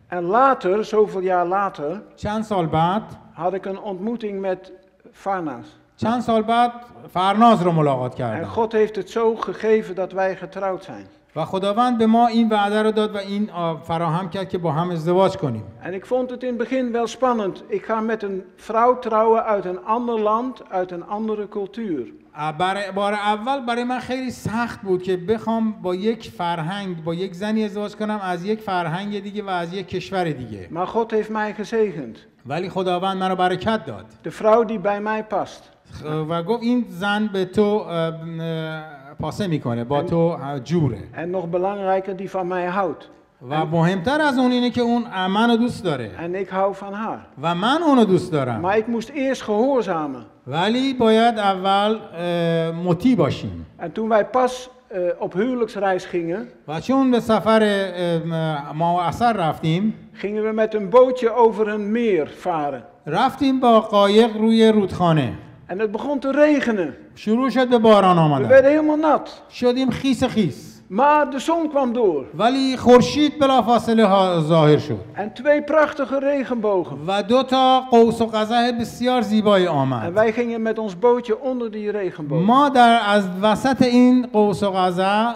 En later, zoveel jaar later, چند سال بعد had ik een ontmoeting met Farnas. چند سال بعد فرناز رو ملاقات En کردم God heeft het zo gegeven dat wij getrouwd zijn. و خداوند به ما این وعده رو داد و این آ، فراهم کرد که با هم ازدواج کنیم. En ik vond het in het begin wel spannend. Ik ga met een vrouw trouwen uit een ander land, uit een andere cultuur. برای بار اول برای من خیلی سخت بود که بخوام با یک فرهنگ با یک زنی ازدواج کنم از یک فرهنگ دیگه و از یک کشور دیگه. Maar God heeft mij gezegend. ولی خداوند منو برکت داد De vrouw die bij mij past. و گفت این زن به تو اه، اه، پاسه میکنه با تو اه، جوره En nog belangrijker, die van mij houdt. و مهمتر از اون اینه که اون منو دوست داره En ik hou van haar. و من اونو دوست دارم. Maar ik moest eerst gehoorzamen. ولی باید اول اه، مطیع باشیم. En toen wij pas uh, op huwelijksreis gingen, و چون به سفر اه، ما و اثر رفتیم gingen we met een bootje over een meer varen. رفتیم با قایق روی رودخانه. En het begon te regenen. شروع شد به باران We آمدن. werden helemaal nat. شدیم خیس خیس. Maar de zon kwam door. ولی خورشید بلافاصله ها- ظاهر شد. En twee prachtige regenbogen. و دو تا قوس و قزح بسیار زیبایی En آمد. wij gingen met ons bootje onder die regenbogen. ما در از وسط این قوس و قزح اه،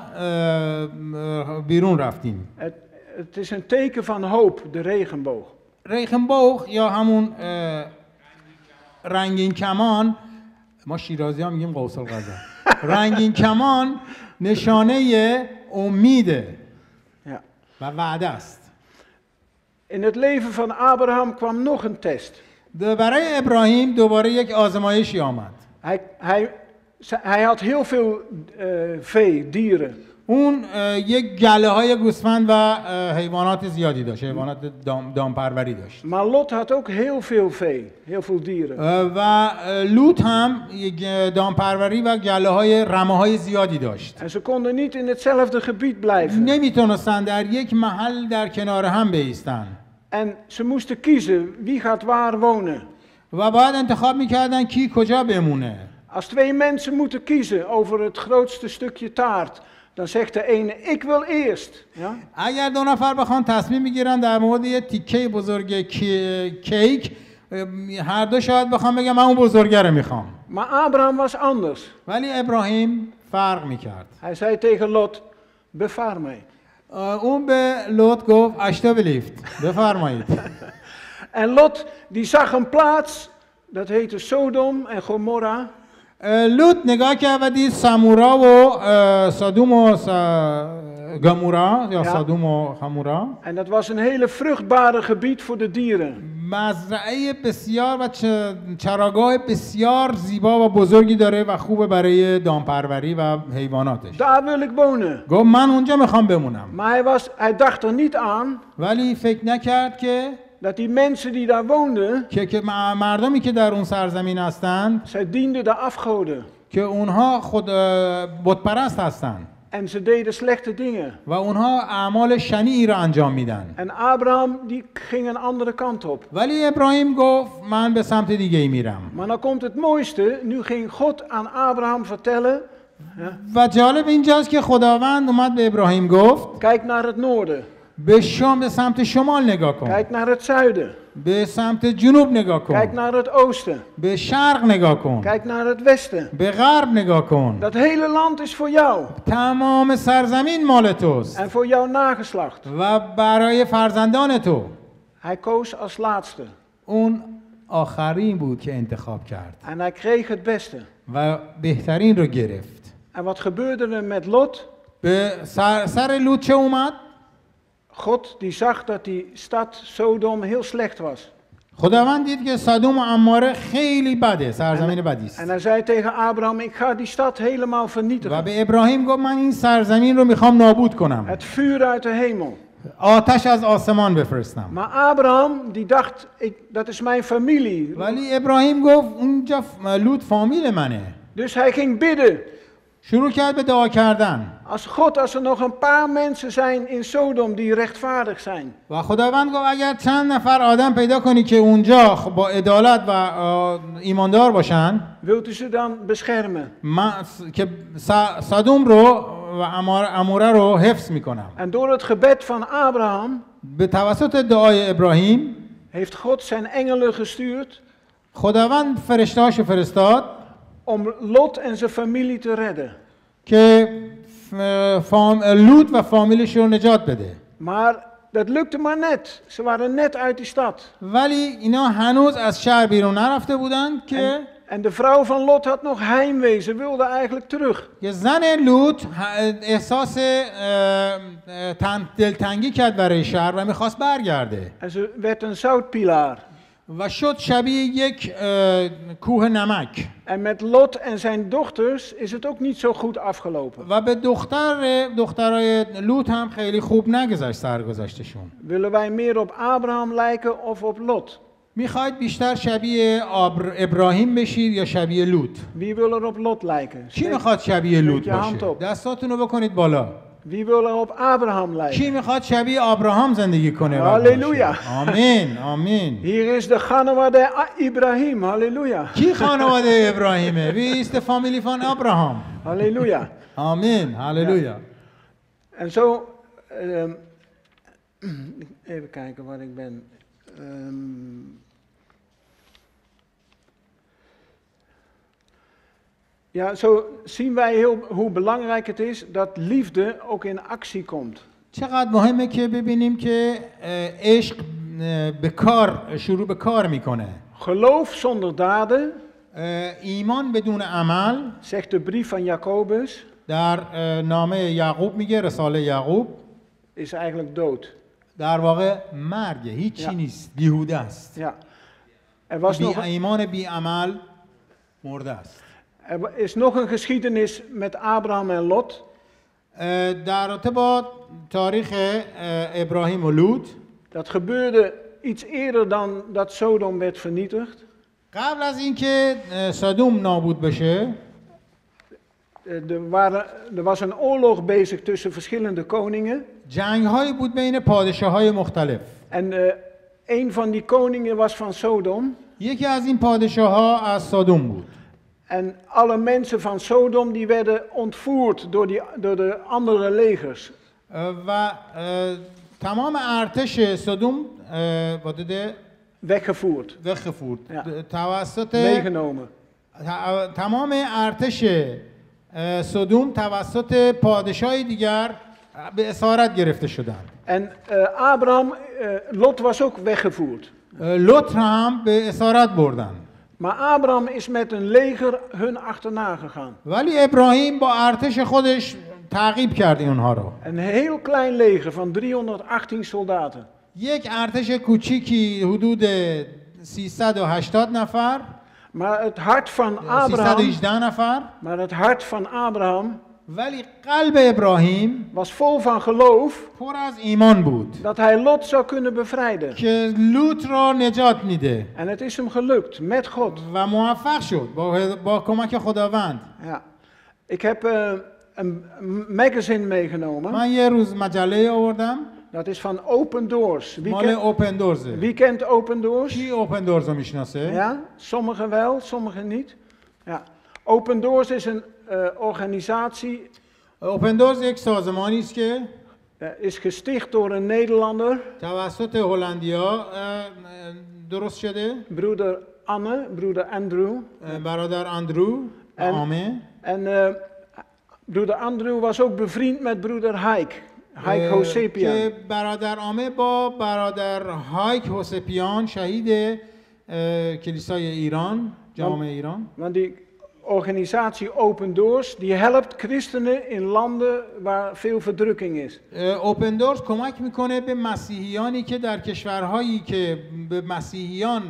اه، بیرون رفتیم. Het, het is een teken van hoop, de regenboog. ریخنبوخ یا همون اه، رنگین کمان، ما شیرازی ها میگیم قوس القزح. رنگین کمان نشانه امیده Ja. و وعده است. In het leven van Abraham kwam nog een test. د- برای ابراهیم دوباره یک آزمایشی آمد. Hij, hij, hij had heel veel uh, vee, dieren. اون اه، یک گله های گوسفند و اه، حیوانات زیادی داشت، حیوانات دام, دامپروری داشت. Maar Lot had ook heel veel vee, heel veel dieren. اه، و اه، لوط هم یک دامپروری و گله های رمه های زیادی داشت. En ze konden niet in hetzelfde gebied blijven. نمیتونستن در یک محل در کنار هم بایستن En ze moesten kiezen wie gaat waar wonen. و باید انتخاب میکردن کی کجا بمونه. Als twee mensen moeten kiezen over het grootste stukje taart, dan zegt de ene, ik wil eerst. Ja? اگر دو نفر بخوان تصمیم بگیرن در مورد یه تیکه بزرگ کی- کیک، اه، هر دو شاید بخوام بگم من اون بزرگه رو میخوام. Maar Abraham was anders. ولی ابراهیم فرق میکرد. Hij zei tegen Lot, bevaar mij. اون به لوط گفت اشتا بلیفت بفرمایید. En Lot, die zag een plaats, dat heette Sodom en Gomorra. لوط نگاه کرد و دید سمورا و اه، سادوم و سا- گمورا یا Ja. سادوم و خمورا En dat was een hele vruchtbare gebied voor de dieren. مزرعه بسیار و چ- چراگاه بسیار زیبا و بزرگی داره و خوبه برای دامپروری و حیواناتش. Daar wil ik wonen. گفت من اونجا میخوام بمونم. Maar hij, was, hij dacht er niet aan ولی فکر نکرد که dat die mensen die daar woonden, که, که م- مردمی که در اون سرزمین هستند zij dienden de afgoden. که اونها خود اه، بتپرست هستند En ze deden slechte dingen. و اونها اعمال شنیعی را انجام میدن. En Abraham, die ging een andere kant op. ولی ابراهیم گفت من به سمت دیگه ای میرم. Maar dan komt het mooiste. Nu ging God aan Abraham vertellen, ja, و جالب اینجاست که خداوند اومد به ابراهیم گفت kijk naar het noorden. به شام به سمت شمال نگاه کن، Kijk naar het zuiden. به سمت جنوب نگاه Kijk کن، naar het oosten. به شرق نگاه کن، Kijk naar het westen. به غرب نگاه کن. Dat hele land is voor jou. تمام سرزمین مال توست En voor jouw nageslacht. و برای فرزندان تو. Hij koos als laatste. اون آخرین بود که انتخاب کرد En hij kreeg het beste. و بهترین رو گرفت. En wat gebeurde er met Lot? به سر, سر لوط چه اومد؟ God die zag dat die stad Sodom heel slecht was. خداوند دید که سدوم و عماره خیلی بده، سرزمین بدی است. En hij zei tegen Abraham, ik ga die stad helemaal و vernietigen. به ابراهیم گفت من این سرزمین رو میخوام نابود کنم، Het vuur uit de hemel. آتش از آسمان بفرستم. Maar Abraham die dacht, ik, dat is mijn familie. ولی ابراهیم گفت اونجا ف- لوط فامیل منه. Dus hij ging bidden. شروع کرد به دعا کردن. Als God, als er nog een paar mensen zijn in Sodom die rechtvaardig zijn. و خداوند گفت اگر چند نفر آدم پیدا کنی که اونجا خ- با عدالت و آه، ایماندار باشن، Wilt u ze dan beschermen? من س- که س- سدوم رو و امار اموره رو حفظ میکنم. En door het gebed van Abraham به توسط دعای ابراهیم heeft God zijn engelen gestuurd خداوند فرشته‌هاشو فرستاد om Lot en zijn familie te redden. که فام لوط و فامیلش رو نجات بده. Maar dat lukte maar net. Ze waren net uit die stad. ولی اینا هنوز از شهر بیرون نرفته بودن که En, en de vrouw van Lot had nog heimwee. Ze wilde eigenlijk terug. که زن لوط احساس تن دلتنگی کرد برای شهر و میخواست برگرده. En ze werd een zoutpilaar. و شد شبیه یک کوه نمک. En met Lot en zijn dochters is het ook niet zo goed afgelopen. و به دختر دخترای لوط هم خیلی خوب نگذشت سرگذشتشون. Willen wij meer op Abraham lijken of op Lot? میخواید بیشتر شبیه ابراهیم بشید یا شبیه لوط؟ Wie wil er op Lot lijken? کی میخواد شبیه لوط Steek je hand باشه؟ op. دستاتون رو بکنید بالا. Wie wil er op Abraham lijken? کی میخواد شبیه ابراهام زندگی کنه؟ هاللویا. آمین آمین. Hier is de Ganawade Ibrahim. Halleluja. کی خانواده ابراهیمه؟ Wie is de familie van Abraham? Halleluja. آمین هاللویا. En zo, um, even kijken waar ik ben. Um, ja, zo zien wij heel, hoe belangrijk het is dat liefde ook in actie komt. چقدر مهمه که ببینیم که عشق به کار شروع به کار میکنه. Geloof zonder daden, ایمان بدون عمل، zegt de brief van Jacobus, در نامه یعقوب میگه، رساله یعقوب، is eigenlijk dood. در واقع مرگه، هیچی Ja. نیست، بیهوده است. Ja. Er was بی nog, ایمان بی عمل مرده است. er is nog een geschiedenis met Abraham en Lot. در رابطه با تاریخ ابراهیم و لوط، Dat gebeurde iets eerder dan dat Sodom werd vernietigd. قبل از اینکه سدوم نابود بشه، Er, waren, er was een oorlog bezig tussen verschillende koningen. جنگ‌هایی بود بین پادشاه‌های مختلف. En uh, een van die koningen was van Sodom. یکی از این پادشاه‌ها از سدوم بود. En alle mensen van Sodom die werden ontvoerd door, die, door de andere legers. و تمام ارتش سدوم وادد Weggevoerd. weggevoerd. Ja. توسط Meegenomen. تمام ارتش سدوم توسط پادشاهی دیگر به اسارت گرفته شدند. En uh, Abraham, uh, Lot was ook weggevoerd. لوط هم به اسارت بردن. Maar Abraham is met een leger hun achterna gegaan. ولی ابراهیم با ارتش خودش تعقیب کرد اونها رو. Een heel klein leger van driehonderdachttien soldaten. یک ارتش کوچیکی حدود سیصد و هشتاد نفر. Maar het hart van سیصد و Abraham, هجده نفر. maar het hart van Abraham ولی قلب ابراهیم was vol van geloof پر از ایمان بود dat hij Lot zou kunnen bevrijden. که لوط را نجات میده En het is hem gelukt, met God. و موفق شد با, با کمک خداوند. Ja. Ik heb uh, een magazine meegenomen. من یه روز مجله آوردم. Dat is van Open Doors. Wie, مال ken, اوپن دورزه. wie kent Open Doors? کی اوپن دورز رو میشناسه؟ Ja, sommigen wel, sommigen niet. Ja. Open Doors is een uh, organisatie, اوپن دورز یک سازمانی است که uh, is gesticht door een Nederlander, توسط هلندیا درست شده. broeder Anne, broeder Andrew. برادر اندرو En, آمه. en uh, broeder Andrew was ook bevriend met broeder Haik, Haik Hosepian. که برادر آمه با برادر هایک هوسپیان شهید کلیسای ایران، جامعه ایران. Want die organisatie Open Doors, die helpt christenen in landen waar veel verdrukking is. اوپن دورز کمک میکنه به مسیحیانی که در کشورهایی که به مسیحیان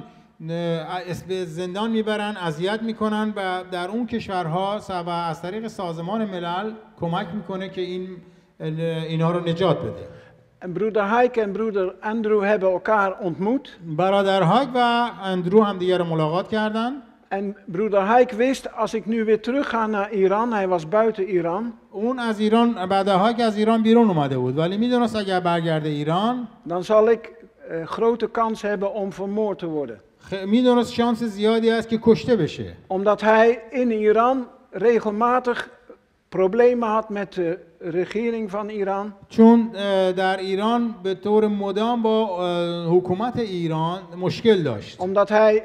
به زندان میبرن، اذیت میکنن و در اون کشورها و از طریق سازمان ملل کمک میکنه که این اینها رو نجات بده. En broeder Haik en broeder Andrew hebben elkaar ontmoet. برادر هایک و اندرو هم دیگر رو ملاقات کردن. En broeder Haik wist, als ik nu weer terug ga naar Iran, hij was buiten Iran. اون از ایران، برادر هایک از ایران بیرون اومده بود ولی میدونست اگر برگرده ایران Dan zal ik uh, grote kans hebben om vermoord te worden. میدونست شانس زیادی است که کشته بشه. Omdat hij in Iran regelmatig problemen had met de regering van Iran. چون اه، در ایران به طور مدام با اه، حکومت ایران مشکل داشت. Omdat hij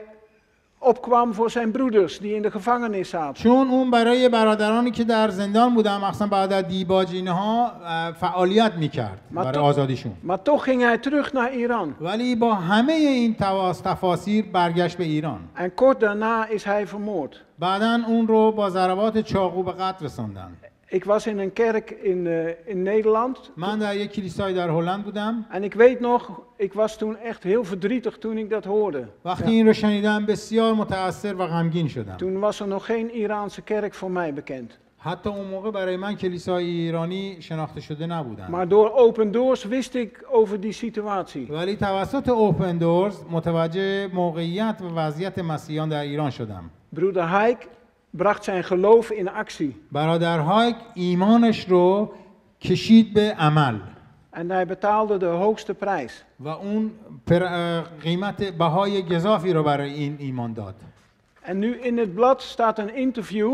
opkwam voor zijn broeders die in de gevangenis zaten. چون اون برای برادرانی که در زندان بودن مخصوصا بعد از دیباج اینها اه، فعالیت میکرد ما برای تو- آزادیشون. Maar toch ging hij terug naar Iran. ولی با همه این تواس تفاسیر برگشت به ایران. En kort daarna is hij vermoord. بعداً اون رو با ضربات چاقو به قتل رساندن. Ik was in een kerk in, uh, in Nederland. من در یک کلیسای در هلند بودم. En ik weet nog, ik was toen echt heel verdrietig toen ik dat hoorde. وقتی این رو شنیدم بسیار متأثر و غمگین شدم. Toen was er nog geen Iraanse kerk voor mij bekend. حتی اون موقع برای من کلیسای ایرانی شناخته شده نبودن. Maar door Open Doors wist ik over die situatie. ولی توسط اوپن دورز متوجه موقعیت و وضعیت مسیحیان در ایران شدم. Broeder Haik bracht zijn geloof in actie. برادر هایک ایمانش رو کشید به عمل En hij betaalde de hoogste prijs. و اون پر- اه، قیمت بهای گزافی رو برای این ایمان داد. En nu in het blad staat een interview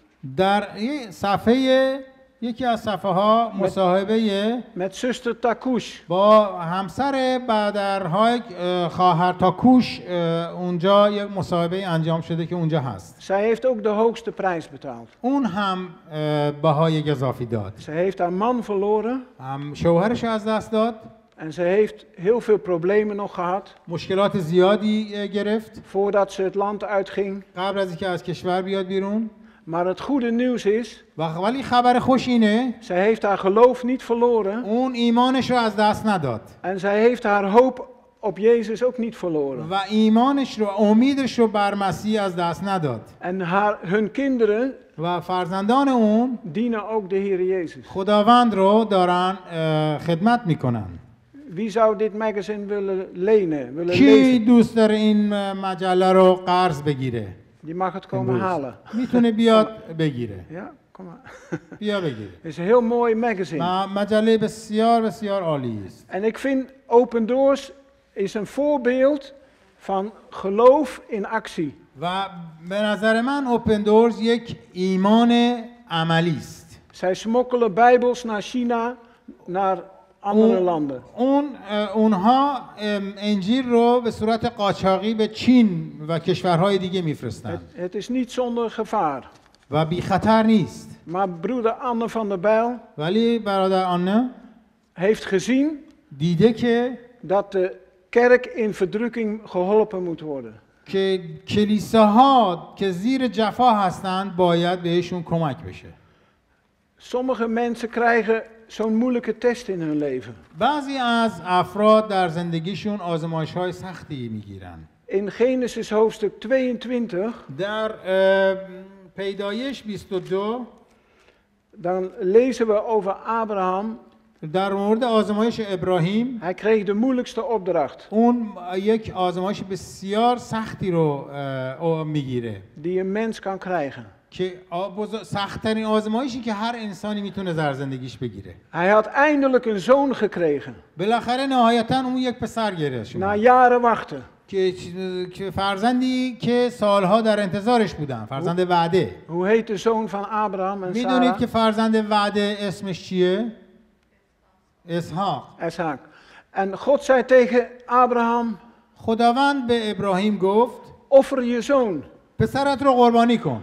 در یه صفحه یکی از صفحه ها مصاحبه met zuster Takush. با همسر برادر هایک اه، خواهر تاکوش اه، اونجا یک مصاحبه انجام شده که اونجا هست. Zij heeft ook de hoogste prijs betaald. اون هم اه، بهای گزافی داد. Ze heeft haar man verloren هم شوهرش رو از دست داد. en ze heeft heel veel problemen nog gehad مشکلات زیادی اه، گرفت voordat ze het land uitging. قبل از اینکه از کشور بیاد بیرون. Maar het goede nieuws is, و ولی خبر خوش اینه zij heeft haar geloof niet verloren اون ایمانش رو از دست نداد en zij heeft haar hoop op Jezus ook niet verloren. و ایمانش رو امیدش رو بر مسیح از دست نداد En haar, hun kinderen و فرزندان اون dienen ook de Heer Jezus. خداوند رو دارن اه، خدمت میکنن. Wie zou dit magazine willen lenen, willen کی lezen? دوست داره این اه، مجله رو قرض بگیره؟ Die mag het komen halen. میتونه بیاد بگیره. Ja, kom maar. بیا بگیره. Het is een heel mooi magazine. م- مجله بسیار بسیار عالی است. En ik vind Open Doors is een voorbeeld van geloof in actie. و به نظر من اوپن دورز یک ایمان عملی است. Zij smokkelen bijbels naar China, naar andere اون, landen. اون اه، اونها ام، انجیل رو به صورت قاچاقی به چین و کشورهای دیگه Het, میفرستن het is niet zonder gevaar. و بی خطر نیست. Maar broeder Anne van der Bijl ولی برادر آنه heeft gezien دیده که dat de kerk in verdrukking geholpen moet worden. که کلیساها که زیر جفا هستند باید بهشون کمک بشه. Sommige mensen krijgen zo'n moeilijke test in hun leven. بعضی از افراد در زندگیشون آزمایش‌های سختی میگیرن. In Genesis hoofdstuk tweeëntwintig, در اه، پیدایش بیست و دو dan lezen we over Abraham. در مورد آزمایش ابراهیم Hij kreeg de moeilijkste opdracht اون یک آزمایش بسیار سختی رو اه، میگیره die een mens kan krijgen. که آ- بزر- سخت‌ترین آزمایشی که هر انسانی میتونه در زندگیش بگیره. Hij had eindelijk een zoon gekregen, بالاخره نهایتا اون یک پسر گرفت na jaren wachten. که چ- که فرزندی که سالها در انتظارش بودن، فرزند وعده. Hoe heet de zoon van Abraham en میدونید Sarah? که فرزند وعده اسمش چیه؟ اسحاق. Isaac. En God zei tegen Abraham, خداوند به ابراهیم گفت offer je zoon. پسرت رو قربانی کن.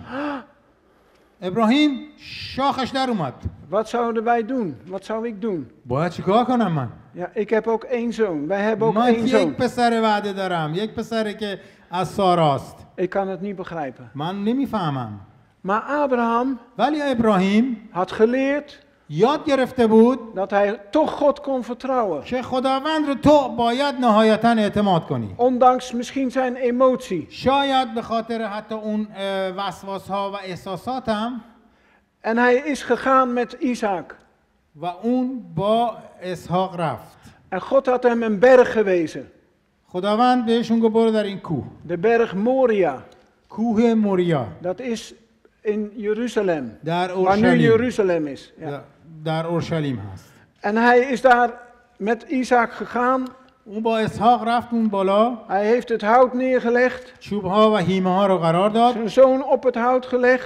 ابراهیم شاخش در اومد. Wat zouden wij doen? Wat zou ik doen? باید چیکار کنم من؟ Ja, ik heb ook één zoon. Wij hebben ook من één یک zoon. پسر وعده دارم، یک پسری که از ساراست. Ik kan het niet begrijpen. من نمیفهمم. Maar Abraham ولی ابراهیم had geleerd یاد گرفته بود dat hij toch God kon vertrouwen. که خداوند رو تو باید نهایتا اعتماد کنی. Ondanks misschien zijn emotie. شاید به خاطر حتی اون وسواس ها و احساسات هم En hij is gegaan met Isaac. و اون با اسحاق رفت. En God had hem een berg gewezen. خداوند بهشون گفت برو در این کوه. De berg Moria. کوه موریا Dat is in Jeruzalem. در Waar nu اورشلیم. Jeruzalem is. Ja. در- در اورشلیم هست. En hij is daar met Isaac gegaan. اون با اسحاق رفت اون بالا، Hij heeft het hout neergelegd. چوب ها و هیمه ها رو قرار داد. Zijn zoon op het hout gelegd.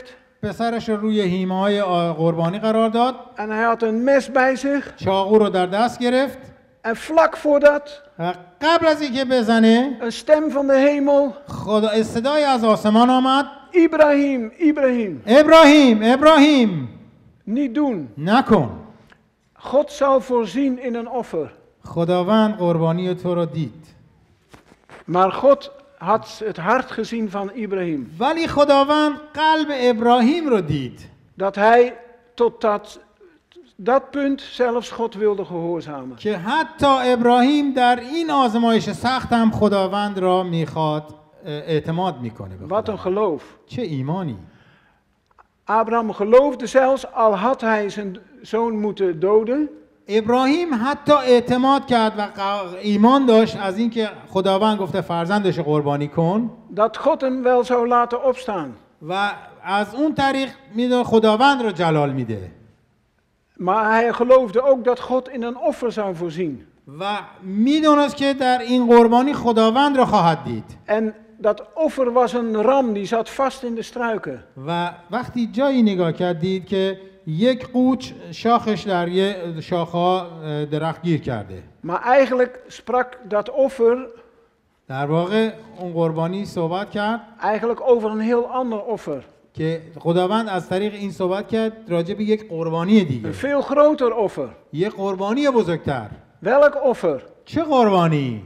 پسرش رو روی هیمه‌های قربانی قرار داد. En hij had een mes bij zich. چاقو رو در دست گرفت. En vlak voordat, و قبل از اینکه بزنه een stem van de hemel. خدا صدای از آسمان آمد. Ibrahim, Ibrahim, ابراهیم ابراهیم niet doen. نکن. God zal voorzien in een offer. خداوند قربانی تو رو دید. Maar God had het hart gezien van Ibrahim. ولی خداوند قلب ابراهیم رو دید. Dat hij tot dat, dat punt zelfs God wilde gehoorzamen. که حتی ابراهیم در این آزمایش سخت هم خداوند را میخواد اعتماد میکنه به Wat een خداوند. geloof. چه ایمانی. Abraham geloofde zelfs, al had hij zijn zoon moeten doden. ابراهیم حتی اعتماد کرد و ایمان داشت از اینکه خداوند گفته فرزندش قربانی کن. Dat God hem wel zou laten opstaan. و از اون طریق میدونه خداوند رو جلال میده. Maar hij geloofde ook dat God in een offer zou voorzien. و میدونست که در این قربانی خداوند رو خواهد دید. En dat offer was een ram, die zat vast in de struiken. و وقتی جایی نگاه کردید که یک قوچ شاخش در یه شاخه درخت گیر کرده. Maar eigenlijk sprak dat offer در واقع اون قربانی صحبت کرد eigenlijk over een heel ander offer. که خداوند از طریق این صحبت کرد راجع به یک قربانی دیگه. Een veel groter offer. یک قربانی بزرگتر. Welk offer? چه قربانی؟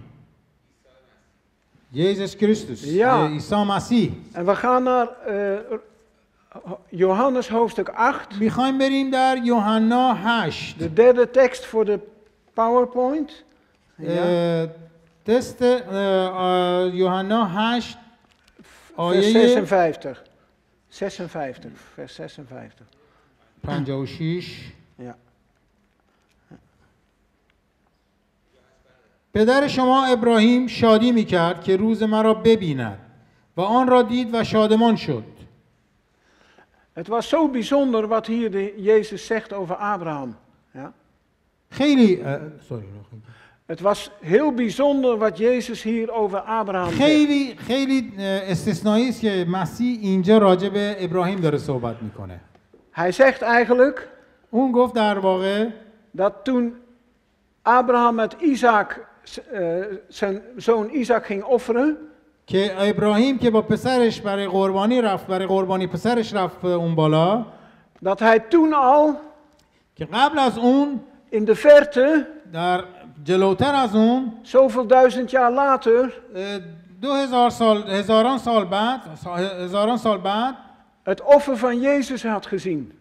Jezus Christus. Ja. عیسی مسیح. En we gaan naar uh, Johannes hoofdstuk acht. میخوایم بریم در یوحنا هشت. De derde tekst voor de PowerPoint. Ja. تست یوحنا هشت Vers آیه zesenvijftig. zesenvijftig. Vers zesenvijftig. پنجاه و شش. Ja. پدر شما ابراهیم شادی میکرد که روز مرا ببیند و آن را دید و شادمان شد. Het was zo bijzonder wat hier de Jezus zegt over Abraham. Ja. خیلی sorry. Het was heel bijzonder wat Jezus hier over Abraham zegt. خیلی خیلی استثنایی است که مسیح اینجا راجع به ابراهیم داره صحبت میکنه. Hij zegt eigenlijk اون گفت در واقع dat toen Abraham met Isaac, uh, zijn zoon Isaac ging offeren, که ابراهیم که با پسرش برای قربانی رفت برای قربانی پسرش رفت اون بالا، dat hij toen al که قبل از اون in de verte, در جلوتر از اون zoveel duizend jaar later, دو هزار سال هزاران سال بعد هزاران سال بعد het offer van Jezus had gezien.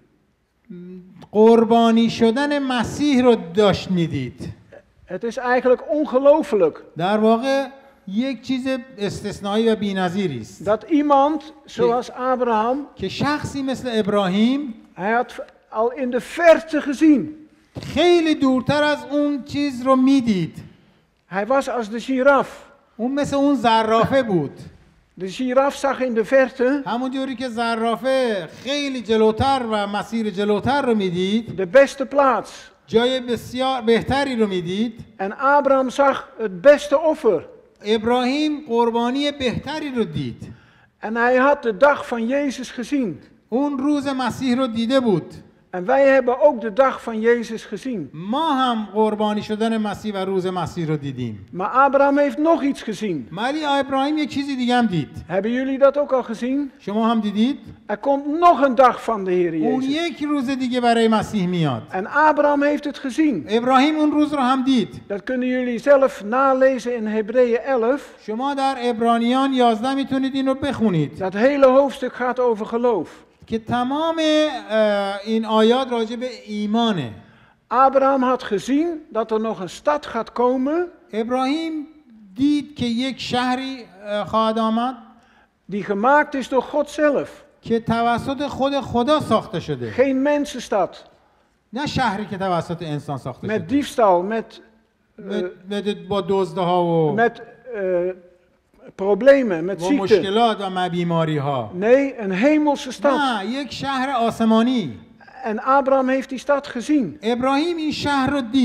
قربانی شدن مسیح رو داشت میدید. Het is eigenlijk ongelooflijk. در واقع یک چیز استثنایی و بی‌نظیری است. Dat iemand zoals Abraham, که شخصی مثل ابراهیم hij had al in de verte gezien. خیلی دورتر از اون چیز رو میدید. Hij was als de giraf. اون مثل اون زرافه بود. De giraf zag in de verte همون جوری که زرافه خیلی جلوتر و مسیر جلوتر رو میدید، de beste plaats. جای بسیار بهتری رو میدید. En Abraham zag het beste offer. ابراهیم قربانی بهتری رو دید. En hij had de dag van Jezus gezien. اون روز مسیح رو دیده بود. En wij hebben ook de dag van Jezus gezien. ما هم قربانی شدن مسیح و روز مسیح رو دیدیم. Maar Abraham heeft nog iets gezien. ولی ابراهیم یک چیزی دیگه هم دید. Hebben jullie dat ook al gezien? شما هم دیدید؟ Er komt nog een dag van de Heer اون Jezus. یک روز دیگه برای مسیح میاد. En Abraham heeft het gezien. ابراهیم اون روز رو هم دید. Dat kunnen jullie zelf nalezen in Hebreeën elf. شما در عبرانیان یازده میتونید این رو بخونید. Dat hele hoofdstuk gaat over geloof. که تمام این آیات راجع به ایمانه. Abraham had gezien dat er nog een stad gaat komen. ابراهیم دید که یک شهری خواهد آمد. Die gemaakt is door God zelf. که توسط خود خدا ساخته شده. Geen mensenstad. نه شهری که توسط انسان ساخته Met شده. diefstal, met, uh, met با دزدها و met uh, problemen, met و ziekte. مشکلات و بیماری ها. Nee, een hemelse stad. نه یک شهر آسمانی. En Abraham heeft die stad gezien. ابراهیم این شهر رو دید.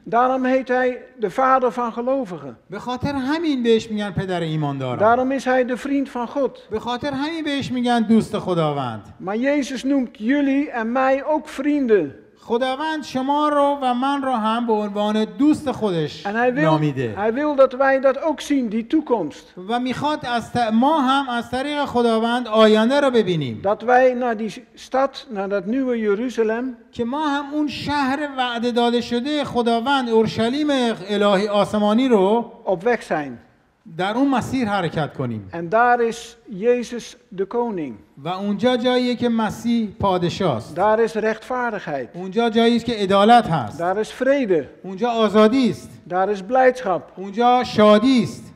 Daarom heet hij de vader van gelovigen. به خاطر همین بهش میگن پدر ایمانداران. Daarom is hij de vriend van God. به خاطر همین بهش میگن دوست خداوند. Maar Jezus noemt jullie en mij ook vrienden. خداوند شما رو و من رو هم به عنوان دوست خودش En hij wil, نامیده. hij wil dat wij dat ook zien, die toekomst. و میخواد از ت... ما هم از طریق خداوند آینده رو ببینیم. Dat wij naar die stad, naar dat nieuwe Jeruzalem, که ما هم اون شهر وعده داده شده خداوند اورشلیم الهی آسمانی رو op weg zijn. در اون مسیر حرکت کنیم. En daar is Jezus de koning. و اونجا جاییه که مسیح پادشاست. Daar is rechtvaardigheid. اونجا جایی است که عدالت هست. Daar is vrede. اونجا آزادی است. Daar is blijdschap. اونجا شادی است.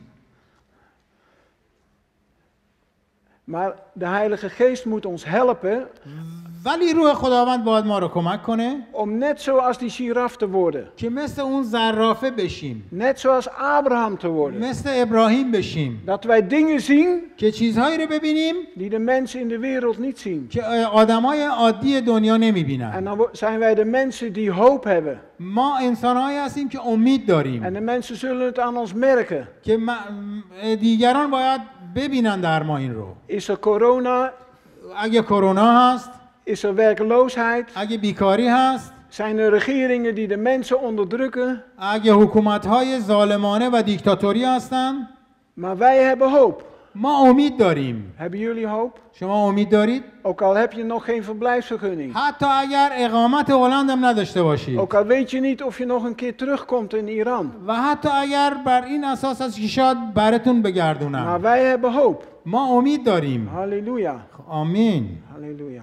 Maar de Heilige Geest moet ons helpen ولی روح خداوند باید ما رو کمک کنه om net zoals die giraf te worden. که مثل اون زرافه بشیم. Net zoals Abraham te worden. مثل ابراهیم بشیم. Dat wij dingen zien که چیزهایی رو ببینیم die de mensen in de wereld niet zien. که آدمای عادی دنیا En نمیبینن. dan wo- zijn wij de mensen die hoop hebben. ما انسانهایی هستیم که امید داریم. En de mensen zullen het aan ons merken. که دیگران باید ببینن در ما این رو. Is er corona? اگه کرونا هست، Is er werkloosheid? اگه بیکاری هست، Zijn er regeringen die de mensen onderdrukken? اگه حکومت‌های ظالمانه و دیکتاتوری هستن، Maar wij hebben hoop. ما امید داریم. Hebben jullie hoop? شما امید دارید؟ Ook al heb je nog geen verblijfsvergunning. حتی اگر اقامت هلند هم نداشته باشید. Ook al weet je niet of je nog een keer terugkomt in Iran. و حتی اگر بر این اساس است که شاید براتون Maar بگردونم. wij hebben hoop. ما امید داریم. Halleluja. آمین. Halleluja.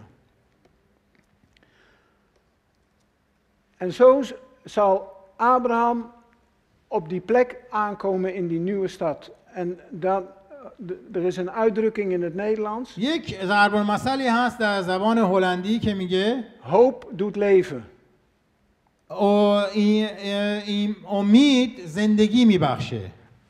En zo zal Abraham op die plek aankomen in die nieuwe stad. En dan, er is een uitdrukking in het Nederlands. یک ضرب المثلی هست در زبان هلندی که میگه Hoop doet leven. این این امید زندگی میبخشه.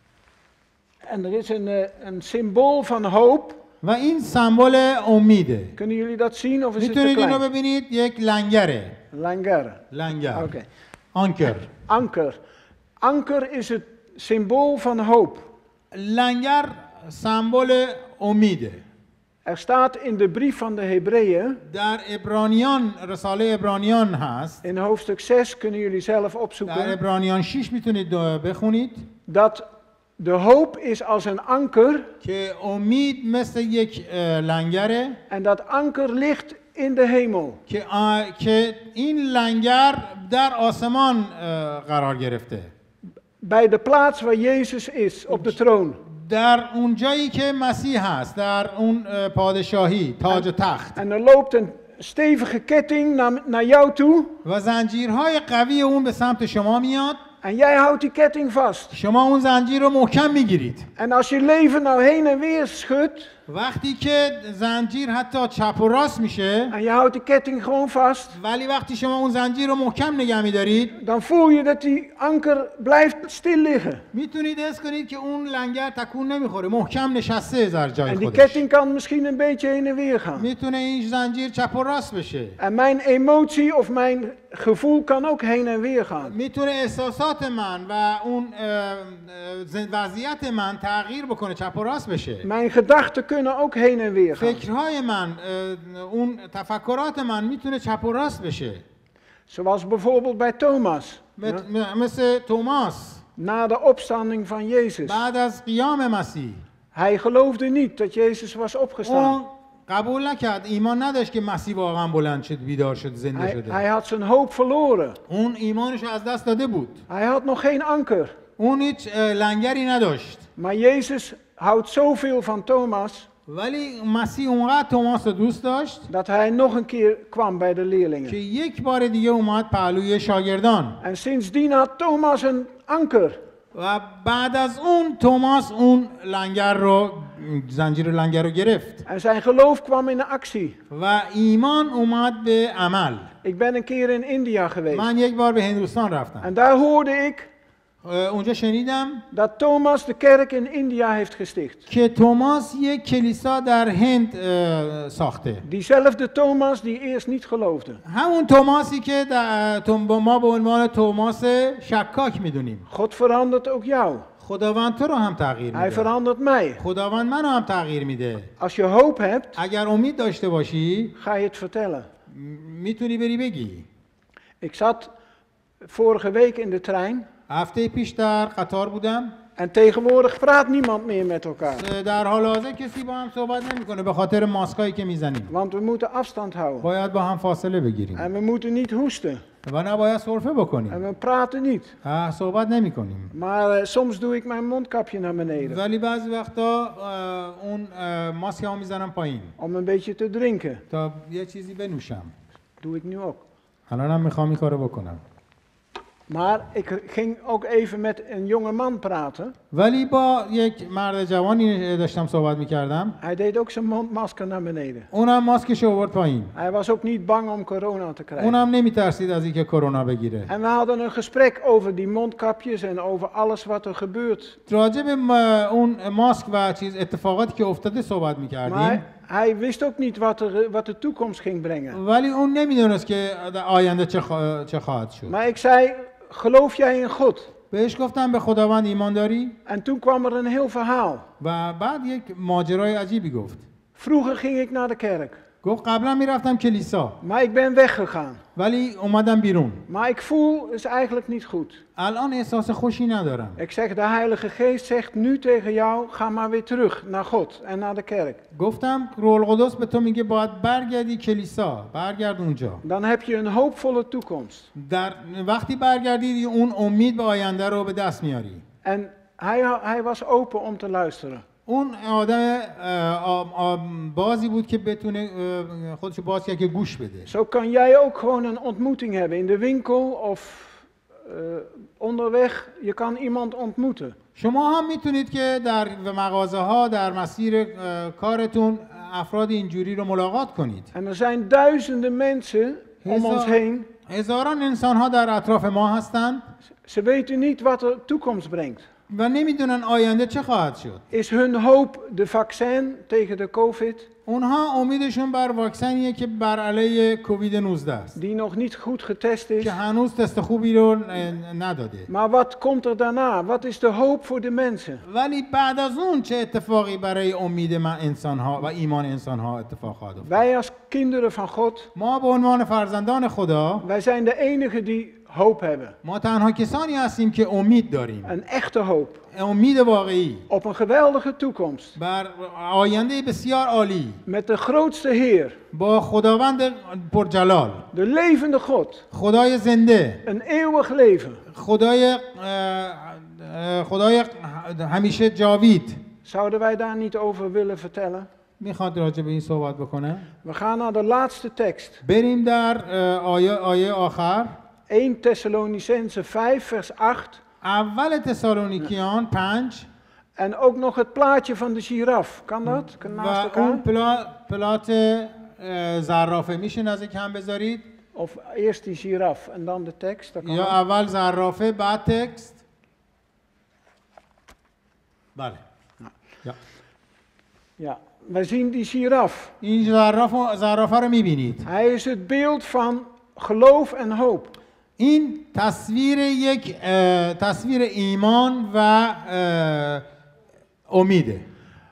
En er is een, eh, een symbool van hoop. و این سمبل امیده. Kunnen jullie dat zien of is het te میتونید اینو klein? ببینید، یک لنگره. Langer. لنگر. Oké. آنکر. Anker. Anker is het symbool van hoop. لنگر سمبل امیده. Er staat in de brief van de Hebreeën, در عبرانیان، رساله عبرانیان هست. in hoofdstuk zes kunnen jullie zelf در opzoeken, عبرانیان شش میتونید بخونید dat de hoop is als een anker که امید مثل یک لنگره en dat anker ligt in de hemel. که آ... که این لنگر در آسمان قرار گرفته. Bij de plaats waar Jezus is, op de troon. در اون جایی که مسیح هست، در اون پادشاهی، تاج و تخت. En er loopt een stevige ketting naar, naar jou toe. و زنجیرهای قوی اون به سمت شما میاد. En jij houdt die ketting vast. شما اون زنجیر رو محکم میگیرید. En als je leven nou heen en weer schudt. وقتی که زنجیر حتی چپ و راست میشه. En je houdt die ketting gewoon vast. ولی وقتی شما اون زنجیر رو محکم نگه میدارید. Dan voel je dat die anker blijft stil liggen. میتونید حس کنید که اون لنگر تکون نمیخوره، محکم نشسته در جای En die خودش. ketting kan misschien een beetje heen en weer gaan. میتونه این زنجیر چپ و راست بشه. En mijn emotie of mijn gevoel kan ook heen en weer gaan. میتونه احساسات من و اون وضعیت من تغییر بکنه، چپ و راست بشه. Mijn gedachten kunnen ook heen en weer gaan. فکرهای من، اون تفکرات من میتونه چپ و راست بشه. Zoals bijvoorbeeld bij Thomas. مثل توماس. Na de opstanding van Jezus. بعد از قیام مسیح. Hij geloofde niet dat Jezus was opgestaan. قبول نکرد، ایمان نداشت که مسیح واقعا بلند شد، بیدار شد، زنده Hij, شده. hij had zijn hoop verloren. اون ایمانش از دست داده بود. Hij had nog geen anker. اون هیچ لنگری نداشت. Maar Jezus houdt zoveel van Thomas. ولی مسیح اونقدر توماس رو دوست داشت dat hij nog een keer kwam bij de که leerlingen. یک بار دیگه اومد پهلوی شاگردان. En sindsdien had Thomas een anker. و بعد از اون توماس اون لنگر رو، زنجیر لنگر رو گرفت. En zijn geloof kwam in actie. و ایمان اومد به عمل. Ik ben een keer in India geweest. من یک بار به هندوستان رفتم. En daar hoorde ik اونجا شنیدم dat Thomas de kerk in India heeft gesticht. که توماس یک کلیسا در هند اه، ساخته. Diezelfde Thomas die eerst niet geloofde. همون توماسی که در- توم- ما به عنوان توماس شکاک میدونیم. God verandert ook jou. خداوند تو رو هم تغییر Hij میده. verandert mij. خداوند منو هم تغییر میده. Als je hoop hebt, اگر امید داشته باشی ga je het vertellen. م- میتونی بری بگی. Ik zat vorige week in de trein هفته پیش در قطار بودم. en tegenwoordig praat niemand meer met elkaar. در حال حاضر کسی با هم صحبت نمیکنه به خاطر ماسکایی که میزنیم. Want we moeten afstand houden. باید با هم فاصله بگیریم En we moeten niet hoesten. و نباید سرفه بکنیم. En we praten niet. اه، صحبت نمیکنیم. Maar eh, soms doe ik mijn mondkapje naar beneden. ولی بعضی وقتا اه، اون اه، ماسک ها میزنم پایین Om een beetje te drinken. تا یه چیزی بنوشم. Doe ik nu ook. الانم میخوام این کارو بکنم. Maar ik ging ook even met een jonge man praten. ولی با یک مرد جوانی داشتم صحبت میکردم. Hij deed ook zijn mondmasker naar beneden. اونم ماسکش آورد پایین. Hij was ook niet bang om corona te krijgen. اونم نمیترسید از اینکه کرونا بگیره. En we hadden een gesprek over die mondkapjes en over alles wat er gebeurt. راجع به م- اون ماسک و چیز اتفاقاتی که افتاده صحبت Maar میکردیم. hij wist ook niet wat, er, wat de toekomst ging brengen. ولی اون نمیدونست که در آینده چه, خوا- چه خواهد شد. Maar ik zei, geloof jij in God? بهش گفتم به خداوند ایمان داری؟ En toen kwam er een heel verhaal. و بعد یک ماجرای عجیبی گفت. Vroeger ging ik naar de kerk. گفت قبلا میرفتم کلیسا Maar ik ben weggegaan. ولی اومدم بیرون. Maar ik voel, het is eigenlijk niet goed. الان احساس خوشی ندارم. Ik zeg, de Heilige Geest zegt nu tegen jou, ga maar weer terug naar God en naar de kerk. گفتم روح القدس به تو میگه باید برگردی کلیسا، برگرد اونجا. Dan heb je een hoopvolle toekomst. در وقتی برگردی اون امید به آینده رو به دست میاری. En hij, hij was open om te luisteren. اون آدم اه، آم- آم- بازی بود که بتونه اه، خودشو باز کنه که گوش بده. Zo kan jij ook gewoon een ontmoeting hebben in de winkel of uh, onderweg. Je kan iemand ontmoeten. شما هم میتونید که در مغازه ها در مسیر اه، کارتون افراد اینجوری رو ملاقات کنید. En er zijn duizenden mensen om ons heen. هزاران انسان ها در اطراف ما هستند Ze weten niet wat de toekomst brengt. و نمیدونن آینده چه خواهد شد. Is hun hoop de vaccin tegen de COVID, اونها امیدشون بر واکسنیه که بر علیه کووید نوزده است die nog niet goed getest is? که هنوز تست خوبی رو نداده. Maar wat komt er daarna? Wat is de hoop voor de mensen? ولی بعد از اون چه اتفاقی برای امید من انسان ها و ایمان انسان ها اتفاق خواهد افتاد؟ Wij als kinderen van God, ما به عنوان فرزندان خدا wij zijn de enigen die hoop hebben. ما تنها کسانی هستیم که امید داریم. Een echte hoop. امید واقعی Op een geweldige toekomst. بر آینده بسیار عالی Met de grootste Heer. با خداوند پرجلال، De levende God. خدای زنده، Een eeuwig leven. خدای اه، اه، خدای همیشه جاوید. Zouden wij daar niet over willen vertellen? میخواد راجع به این صحبت بکنه. We gaan naar de laatste tekst. بریم در اه، آیه آیه آخر. eerste Thessalonicense vijf vers acht. اول تسالونیکیان پنج En ook nog het plaatje van de giraf. Kan dat? Kan و naast اون elkaar? پلا، پلات اه، زرافه میشه نزدیک هم بذارید Of eerst die giraf en dan de tekst. Dat kan یا ook. اول زرافه بعد تکست. بله. یا. Ja, wij zien die giraf. این زرافه زرافه رو میبینید. Hij is het beeld van geloof en hoop. این تصویر یک اه، تصویر ایمان و اه، امیده.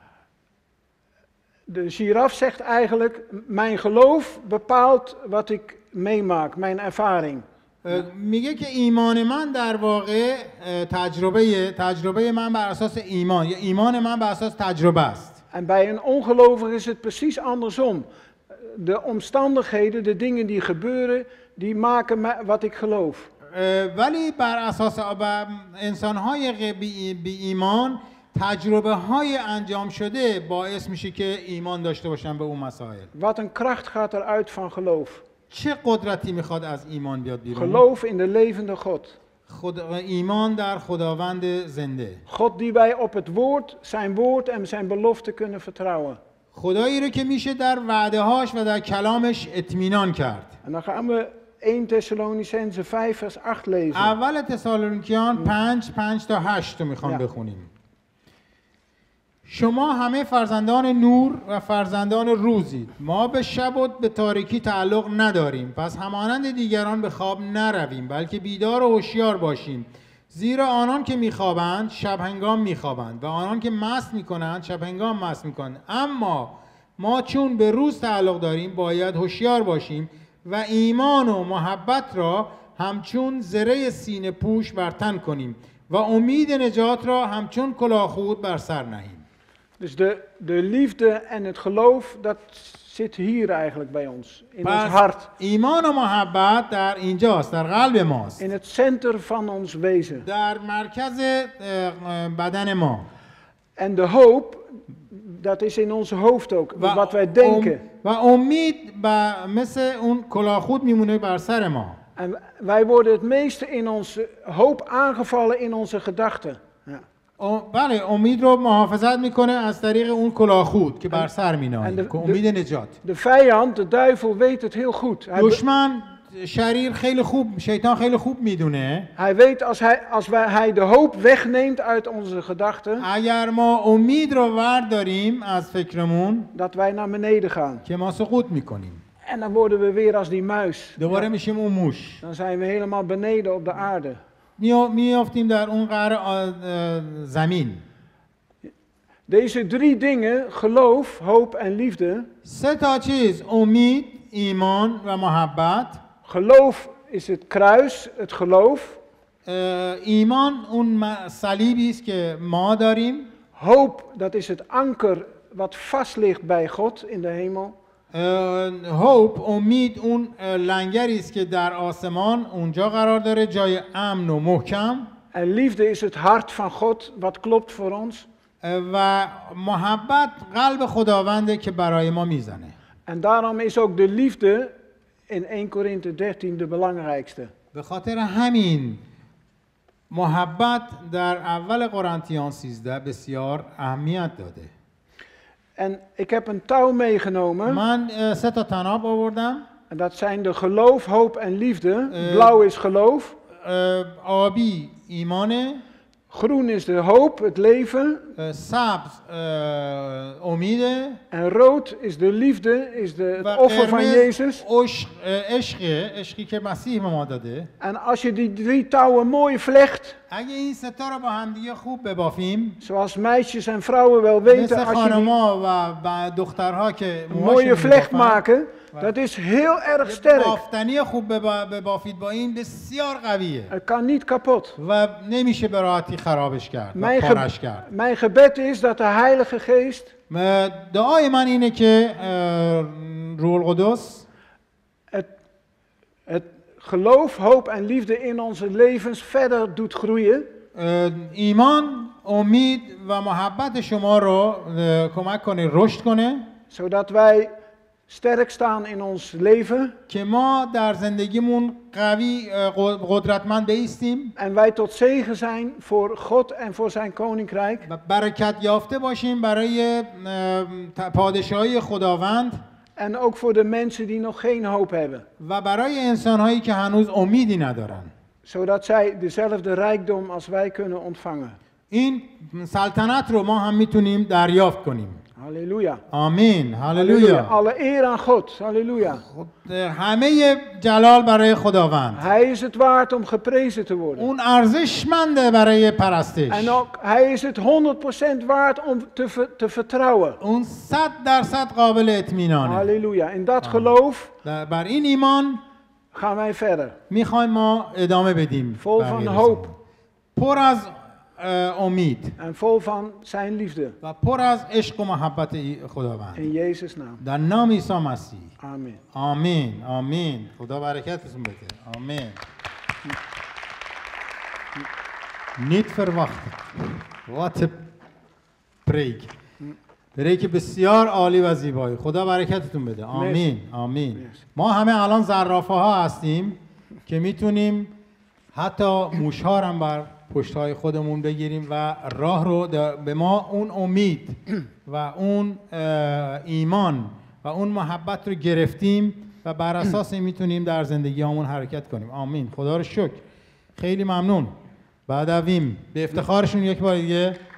De giraf zegt eigenlijk, mijn geloof bepaalt wat ik meemaak, mijn ervaring. اه، میگه که ایمان من در واقع اه، تجربه تجربه من بر اساس ایمان یا ایمان من بر اساس تجربه است. En bij een ongelovige is het precies andersom. De omstandigheden, de dingen die gebeuren, die maken mij, wat ik geloof. اه، ولی بر اساس انسان های بی ایمان تجربه های انجام شده باعث میشه که ایمان داشته باشن به اون مسائل. Wat een kracht gaat eruit van geloof. چه قدرتی میخواد از ایمان بیاد بیرون؟ Geloof in de levende God. خدا، ایمان در خداوند زنده. God die wij op het woord, zijn woord en zijn belofte kunnen vertrouwen. خدایی رو که میشه در وعده هاش و در کلامش اطمینان کرد. En dan gaan we eerste Thessalonicense vijf vers acht lezen. اول تسالونیکیان پنج پنج تا هشت رو میخوام یا. بخونیم. شما همه فرزندان نور و فرزندان روزید. ما به شب و به تاریکی تعلق نداریم. پس همانند دیگران به خواب نرویم، بلکه بیدار و هوشیار باشیم. زیرا آنان که میخوابند شب هنگام میخوابند و آنان که مست میکنند شب هنگام مست میکنند. اما ما چون به روز تعلق داریم باید هوشیار باشیم و ایمان و محبت را همچون زره سینه پوش بر تن کنیم و امید نجات را همچون کلاهخود بر سر نهیم. Dus de, de liefde en het geloof, dat zit hier eigenlijk bij ons. In ons پس hart. ایمان و محبت در اینجاست، در قلب ماست، In het center van ons wezen. در مرکز اه، بدن ما. En de hoop, dat is in ons hoofd ook. و, Wat wij ام- denken. و امید با مثل اون کلاهخود میمونه بر سر ما. En wij worden het meeste in onze hoop aangevallen in onze gedachten. Ja. ام- بله، امید رو محافظت میکنه از طریق اون کلاهخود که بر سر en میناییم، de- که امید نجات. De vijand, de duivel, weet het heel goed. Hij, be- دشمن شریر خیلی خوب، شیطان خیلی خوب میدونه hij weet als, hij, als wij, hij de hoop wegneemt uit onze gedachten, اگر ما امید رو ورداریم از فکرمون dat wij naar beneden gaan. که ما سقوط میکنیم، En dan worden we weer als die muis. دوباره میشیم اون موش، Dan zijn we helemaal beneden op de aarde. میافتیم در اون قعر آ- زمین. Deze drie dingen, geloof, hoop en liefde. سه تا چیز، امید، ایمان و محبت. Geloof is het kruis, het geloof. اه، ایمان اون م- صلیبی است که ما داریم. Hoop, dat is het anker wat vast ligt bij God in de hemel. هوپ، امید، اون اه، لنگری است که در آسمان اونجا قرار داره، جای امن و محکم. En liefde is het hart van God wat klopt voor ons. و محبت قلب خداونده که برای ما میزنه. En daarom is ook de liefde in eerste Korinthe dertien de belangrijkste. به خاطر همین محبت در اول قرنتیان سیزده بسیار اهمیت داده. En ik heb een touw meegenomen. من اه، سه تا طناب آوردم. En dat zijn de geloof, hoop en liefde. Eh. Blauw is geloof. اه، آبی ایمانه، Groen is de hoop, het leven. اه، سبز اه، امیده En rood is de liefde, is de, و het offer van قرمز Jezus. عشق، اه، عشقه، عشقی که مسیح به ما داده. En als je die drie touwen mooi vlecht, اگه این سه تا رو با هم دیگه خوب ببافیم، zoals meisjes en vrouwen wel weten, مثل als je die خانما و ب- دخترها که een موهاشون mooie vlecht می‌بافن، maken, dat is heel erg یه sterk. بافتنی خوب ببا- ببافید با این بسیار قویه Het kan niet kapot. و نمیشه به راحتی خرابش کرد و Mijn, پارش ge- کرد. mijn gebed is dat de Heilige Geest م- دعای من اینه که اه، روح القدس het, het geloof, hoop en liefde in onze levens verder doet groeien. اه، ایمان، امید و محبت شما رو اه، کمک کنه رشد کنه Zodat wij sterk staan in ons leven که ما در زندگیمون قوی اه، قد- قدرتمند بایستیم en wij tot zegen zijn voor God en voor zijn koninkrijk. و برکت یافته باشیم برای اه، ت- پادشاهی خداوند En ook voor de mensen die nog geen hoop hebben. و برای انسانهایی که هنوز امیدی ندارن. Zodat zij dezelfde rijkdom als wij kunnen ontvangen. این سلطنت رو ما هم میتونیم دریافت کنیم. Halleluja. آمین، Halleluja. هللویا. Alle eer aan God. Halleluja. همه جلال برای خداوند. Hij is het waard om geprezen te worden. اون ارزشمنده برای پرستش. En ook, hij is het honderd procent waard om te, ver- te vertrouwen. اون صد درصد قابل اطمینانه. Halleluja. In dat geloof در- بر این ایمان gaan wij verder. میخوایم ما ادامه بدیم. Vol van بقیه hoop. روزها. پر از اه، امید En vol van zijn liefde. و پر از عشق و محبت ای- خداوند. In Jezus' naam. در نام عیسی مسیح. Amen. آمین، آمین. خدا برکتتون بده. آمین. Niet verwachten. Wat een preek. پریک بسیار عالی و زیبایی. خدا برکتتون بده. آمین، آمین. ما همه الان زرافه ها هستیم که میتونیم حتی موشها هم بر پشتهای خودمون بگیریم و راه رو در- به ما اون امید و اون اه، ایمان و اون محبت رو گرفتیم و بر اساس این میتونیم در زندگیامون حرکت کنیم. آمین. خدا رو شکر. خیلی ممنون. بعد اویم به افتخارشون یک بار دیگه